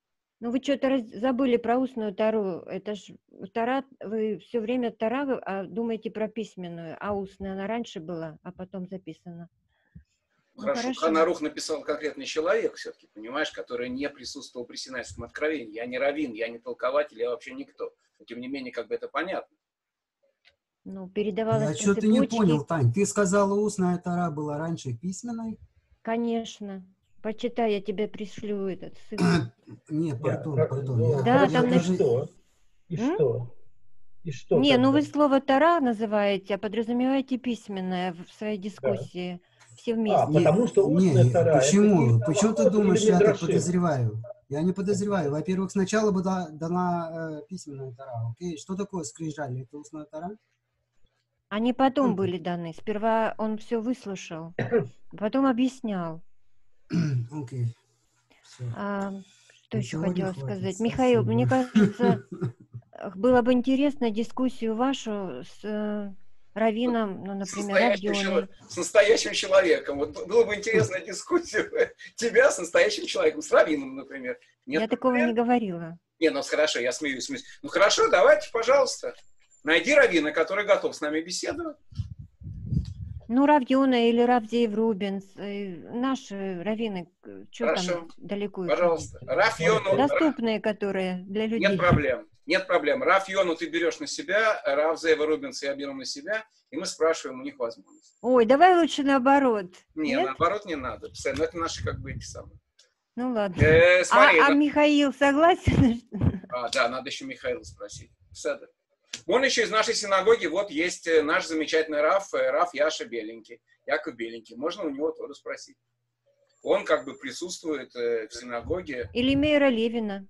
Ну, вы что-то раз- забыли про устную Тару. Это ж Тара, вы все время Тара, вы, а думаете про письменную, а устная она раньше была, а потом записана. Ну, Хорошо, хорошо. Шульхан Арух написал конкретный человек, все-таки, понимаешь, который не присутствовал при Синайском откровении. Я не раввин, я не толкователь, я вообще никто. Но, тем не менее, как бы это понятно. Ну, передавалась Я по что-то не цепочке. понял, Тань. Ты сказала, устная Тара была раньше письменной? Конечно. Почитай, я тебе пришлю этот ссылку. Нет, Я, пардон, ра- пардон. ну, Я Да, хорошо, там и даже... что? И М? что? И что Не, ну тогда? вы слово Тара называете, а подразумеваете письменное в своей Да. дискуссии. Все А, вместе. Не, потому что устная не, Тара — это или почему? Почему ты Галахот, думаешь, или я так Мидрашим. подозреваю? Я не подозреваю. Во-первых, сначала была дана э, письменная Тара. Окей, что такое скрижали? Это устная Тара? Они потом были даны. Сперва он все выслушал, потом объяснял. Окей. Всё. А, что На еще сегодня хотела хватит. сказать? Михаил, Спасибо. мне кажется, было бы интересно дискуссию вашу с э, раввином, ну, С например, настоящим, Равьоной. чело- с настоящим человеком. Вот было бы интересная дискуссия тебя с настоящим человеком, с раввином, например. Нет Я такого проблем? не говорила. Не, ну хорошо, я смеюсь, смеюсь. Ну хорошо, давайте, пожалуйста. Найди раввина, который готов с нами беседовать. Ну, Равьона или Равдеев Рубинс, э, наши раввины, что Хорошо, там далеко их пожалуйста. ходить? Раф Йону, Доступные, которые для нет людей. проблем, нет проблем. Раф Йону ты берешь на себя, Раф Зеева Рубинса я беру на себя, и мы спрашиваем у них возможность. Ой, давай лучше наоборот. Не, Нет? наоборот не надо. Но это наши как бы эти самые. Ну ладно. Э, смотри, А, а да. Михаил согласен? А, да, надо еще Михаила спросить. Седер. Он еще из нашей синагоги, вот есть э, наш замечательный Раф, э, Раф Яша Беленький, Яков Беленький. Можно у него тоже спросить. Он как бы присутствует э, в синагоге. Или Мейра Левина.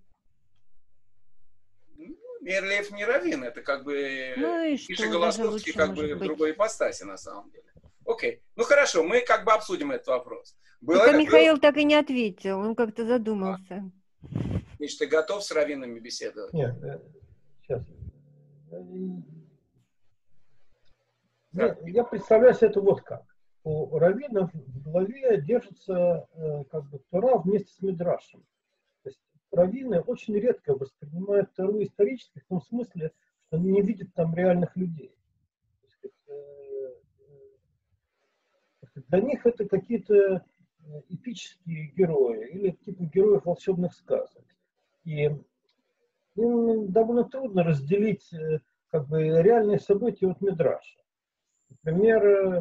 Ну, Мейр-Лев не раввин, это как бы Ну и Миша что, даже Голосовский лучше, как бы может в быть. другой ипостаси на самом деле. Окей, ну хорошо, мы как бы обсудим этот вопрос. Было, Только был- Михаил так и не ответил, он как-то задумался. Миш, ты готов с раввинами беседовать? Нет, э, сейчас. Э, Так. Я, я представляю себе это вот как. У раввинов в голове держится э, как бы Тора вместе с Мидрашем. То есть раввины очень редко воспринимают Тору исторически в том смысле, что они не видят там реальных людей. То есть, э, э, для них это какие-то эпические герои или типа героев волшебных сказок. И им довольно трудно разделить э, как бы реальные события от Мидраша. Например, э,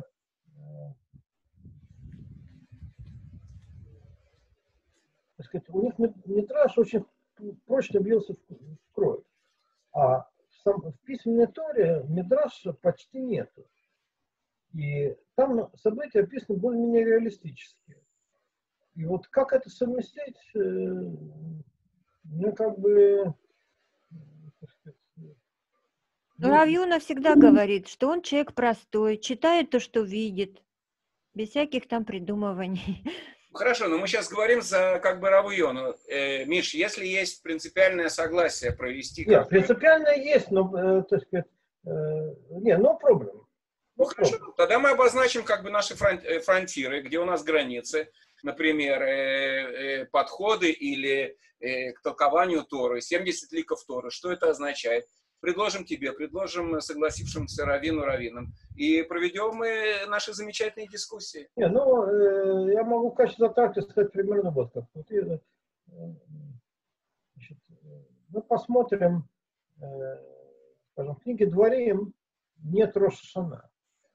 так сказать, у них Мидраш очень прочно бился в кровь, а в, сам, в письменной Торе Мидраша почти нету. И там события описаны более-менее реалистически. И вот как это совместить, э, мне как бы... так сказать, Но Равьона всегда говорит, что он человек простой, читает то, что видит, без всяких там придумываний. Хорошо, но мы сейчас говорим за как бы Раву Йону. Э, Миш, если есть принципиальное согласие провести... Нет, принципиально есть, но, э, так сказать, э, не, но проблем. Ну хорошо, тогда мы обозначим как бы наши фронтиры, где у нас границы, например, э, э, подходы или э, к толкованию Торы, семьдесят ликов Торы. Что это означает? Предложим тебе, предложим согласившимся раввину раввинам и проведем мы наши замечательные дискуссии. Не, ну, э, я могу в качестве затравки сказать примерно вот как. Вот, э, значит, мы посмотрим, э, скажем, в книге Дворим нет Рош ха-Шана.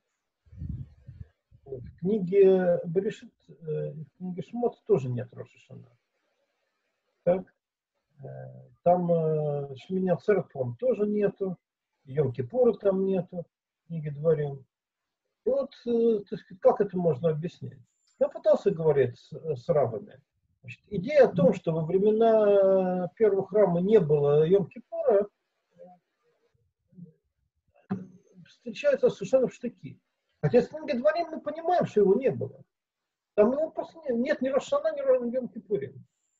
В книге Берешит, э, в книге Шмот тоже нет Рош ха-Шана. Так? Там э, Шмини Ацерет, по-моему, тоже нету. Йом-Кипура там нету. В книге Дворим. И вот, э, так сказать, как это можно объяснить? Я пытался говорить с, с раввинами. Значит, идея о том, что во времена первого храма не было Йом-Кипура, встречается совершенно в штыки. Хотя в книге Дворим мы понимаем, что его не было. Там его просто нет, нет ни Рош ха-Шана, ни Йом-Кипурим.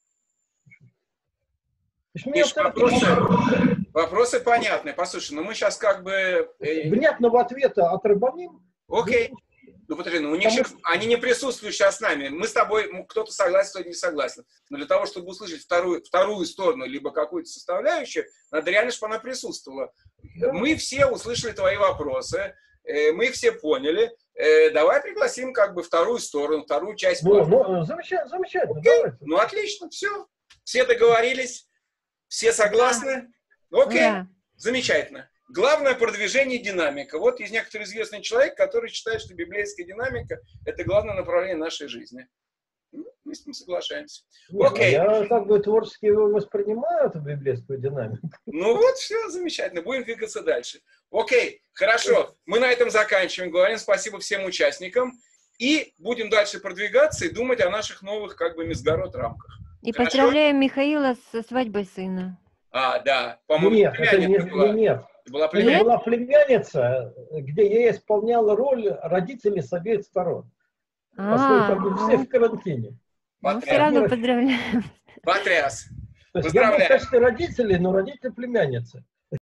Миш, вопросы, вопросы понятны. Послушай, ну мы сейчас как бы... Внятного ответа от рабаним. Окей, Ну, подожди, ну у них же, они не присутствуют сейчас с нами. Мы с тобой, кто-то согласен, кто-то не согласен. Но для того, чтобы услышать вторую, вторую сторону, либо какую-то составляющую, надо реально, чтобы она присутствовала. Да. Мы все услышали твои вопросы, мы все поняли. Давай пригласим как бы вторую сторону, вторую часть. Ну, ну замечательно, замечательно. Давайте. Ну, отлично, все. Все договорились, все согласны. Да. Окей, да. Замечательно. Главное продвижение динамика. Вот есть некоторый известный человек, который считает, что библейская динамика – это главное направление нашей жизни. Ну, мы с ним соглашаемся. Нет, окей. Я как бы творчески воспринимаю эту библейскую динамику. Ну вот, все, замечательно. Будем двигаться дальше. Окей, хорошо. Мы на этом заканчиваем. Говорим спасибо всем участникам. И будем дальше продвигаться и думать о наших новых как бы Мисгарот рамках. И хорошо? Поздравляем Михаила со свадьбой сына. А, да. По-моему, нет, это не, была. нет. Была племянница? была племянница, где я исполнял роль родителей с обеих сторон. Поскольку как бы все в карантине. Ну, все равно поздравляем. Потряс. То есть я был в качестве родителей, но родители племянницы.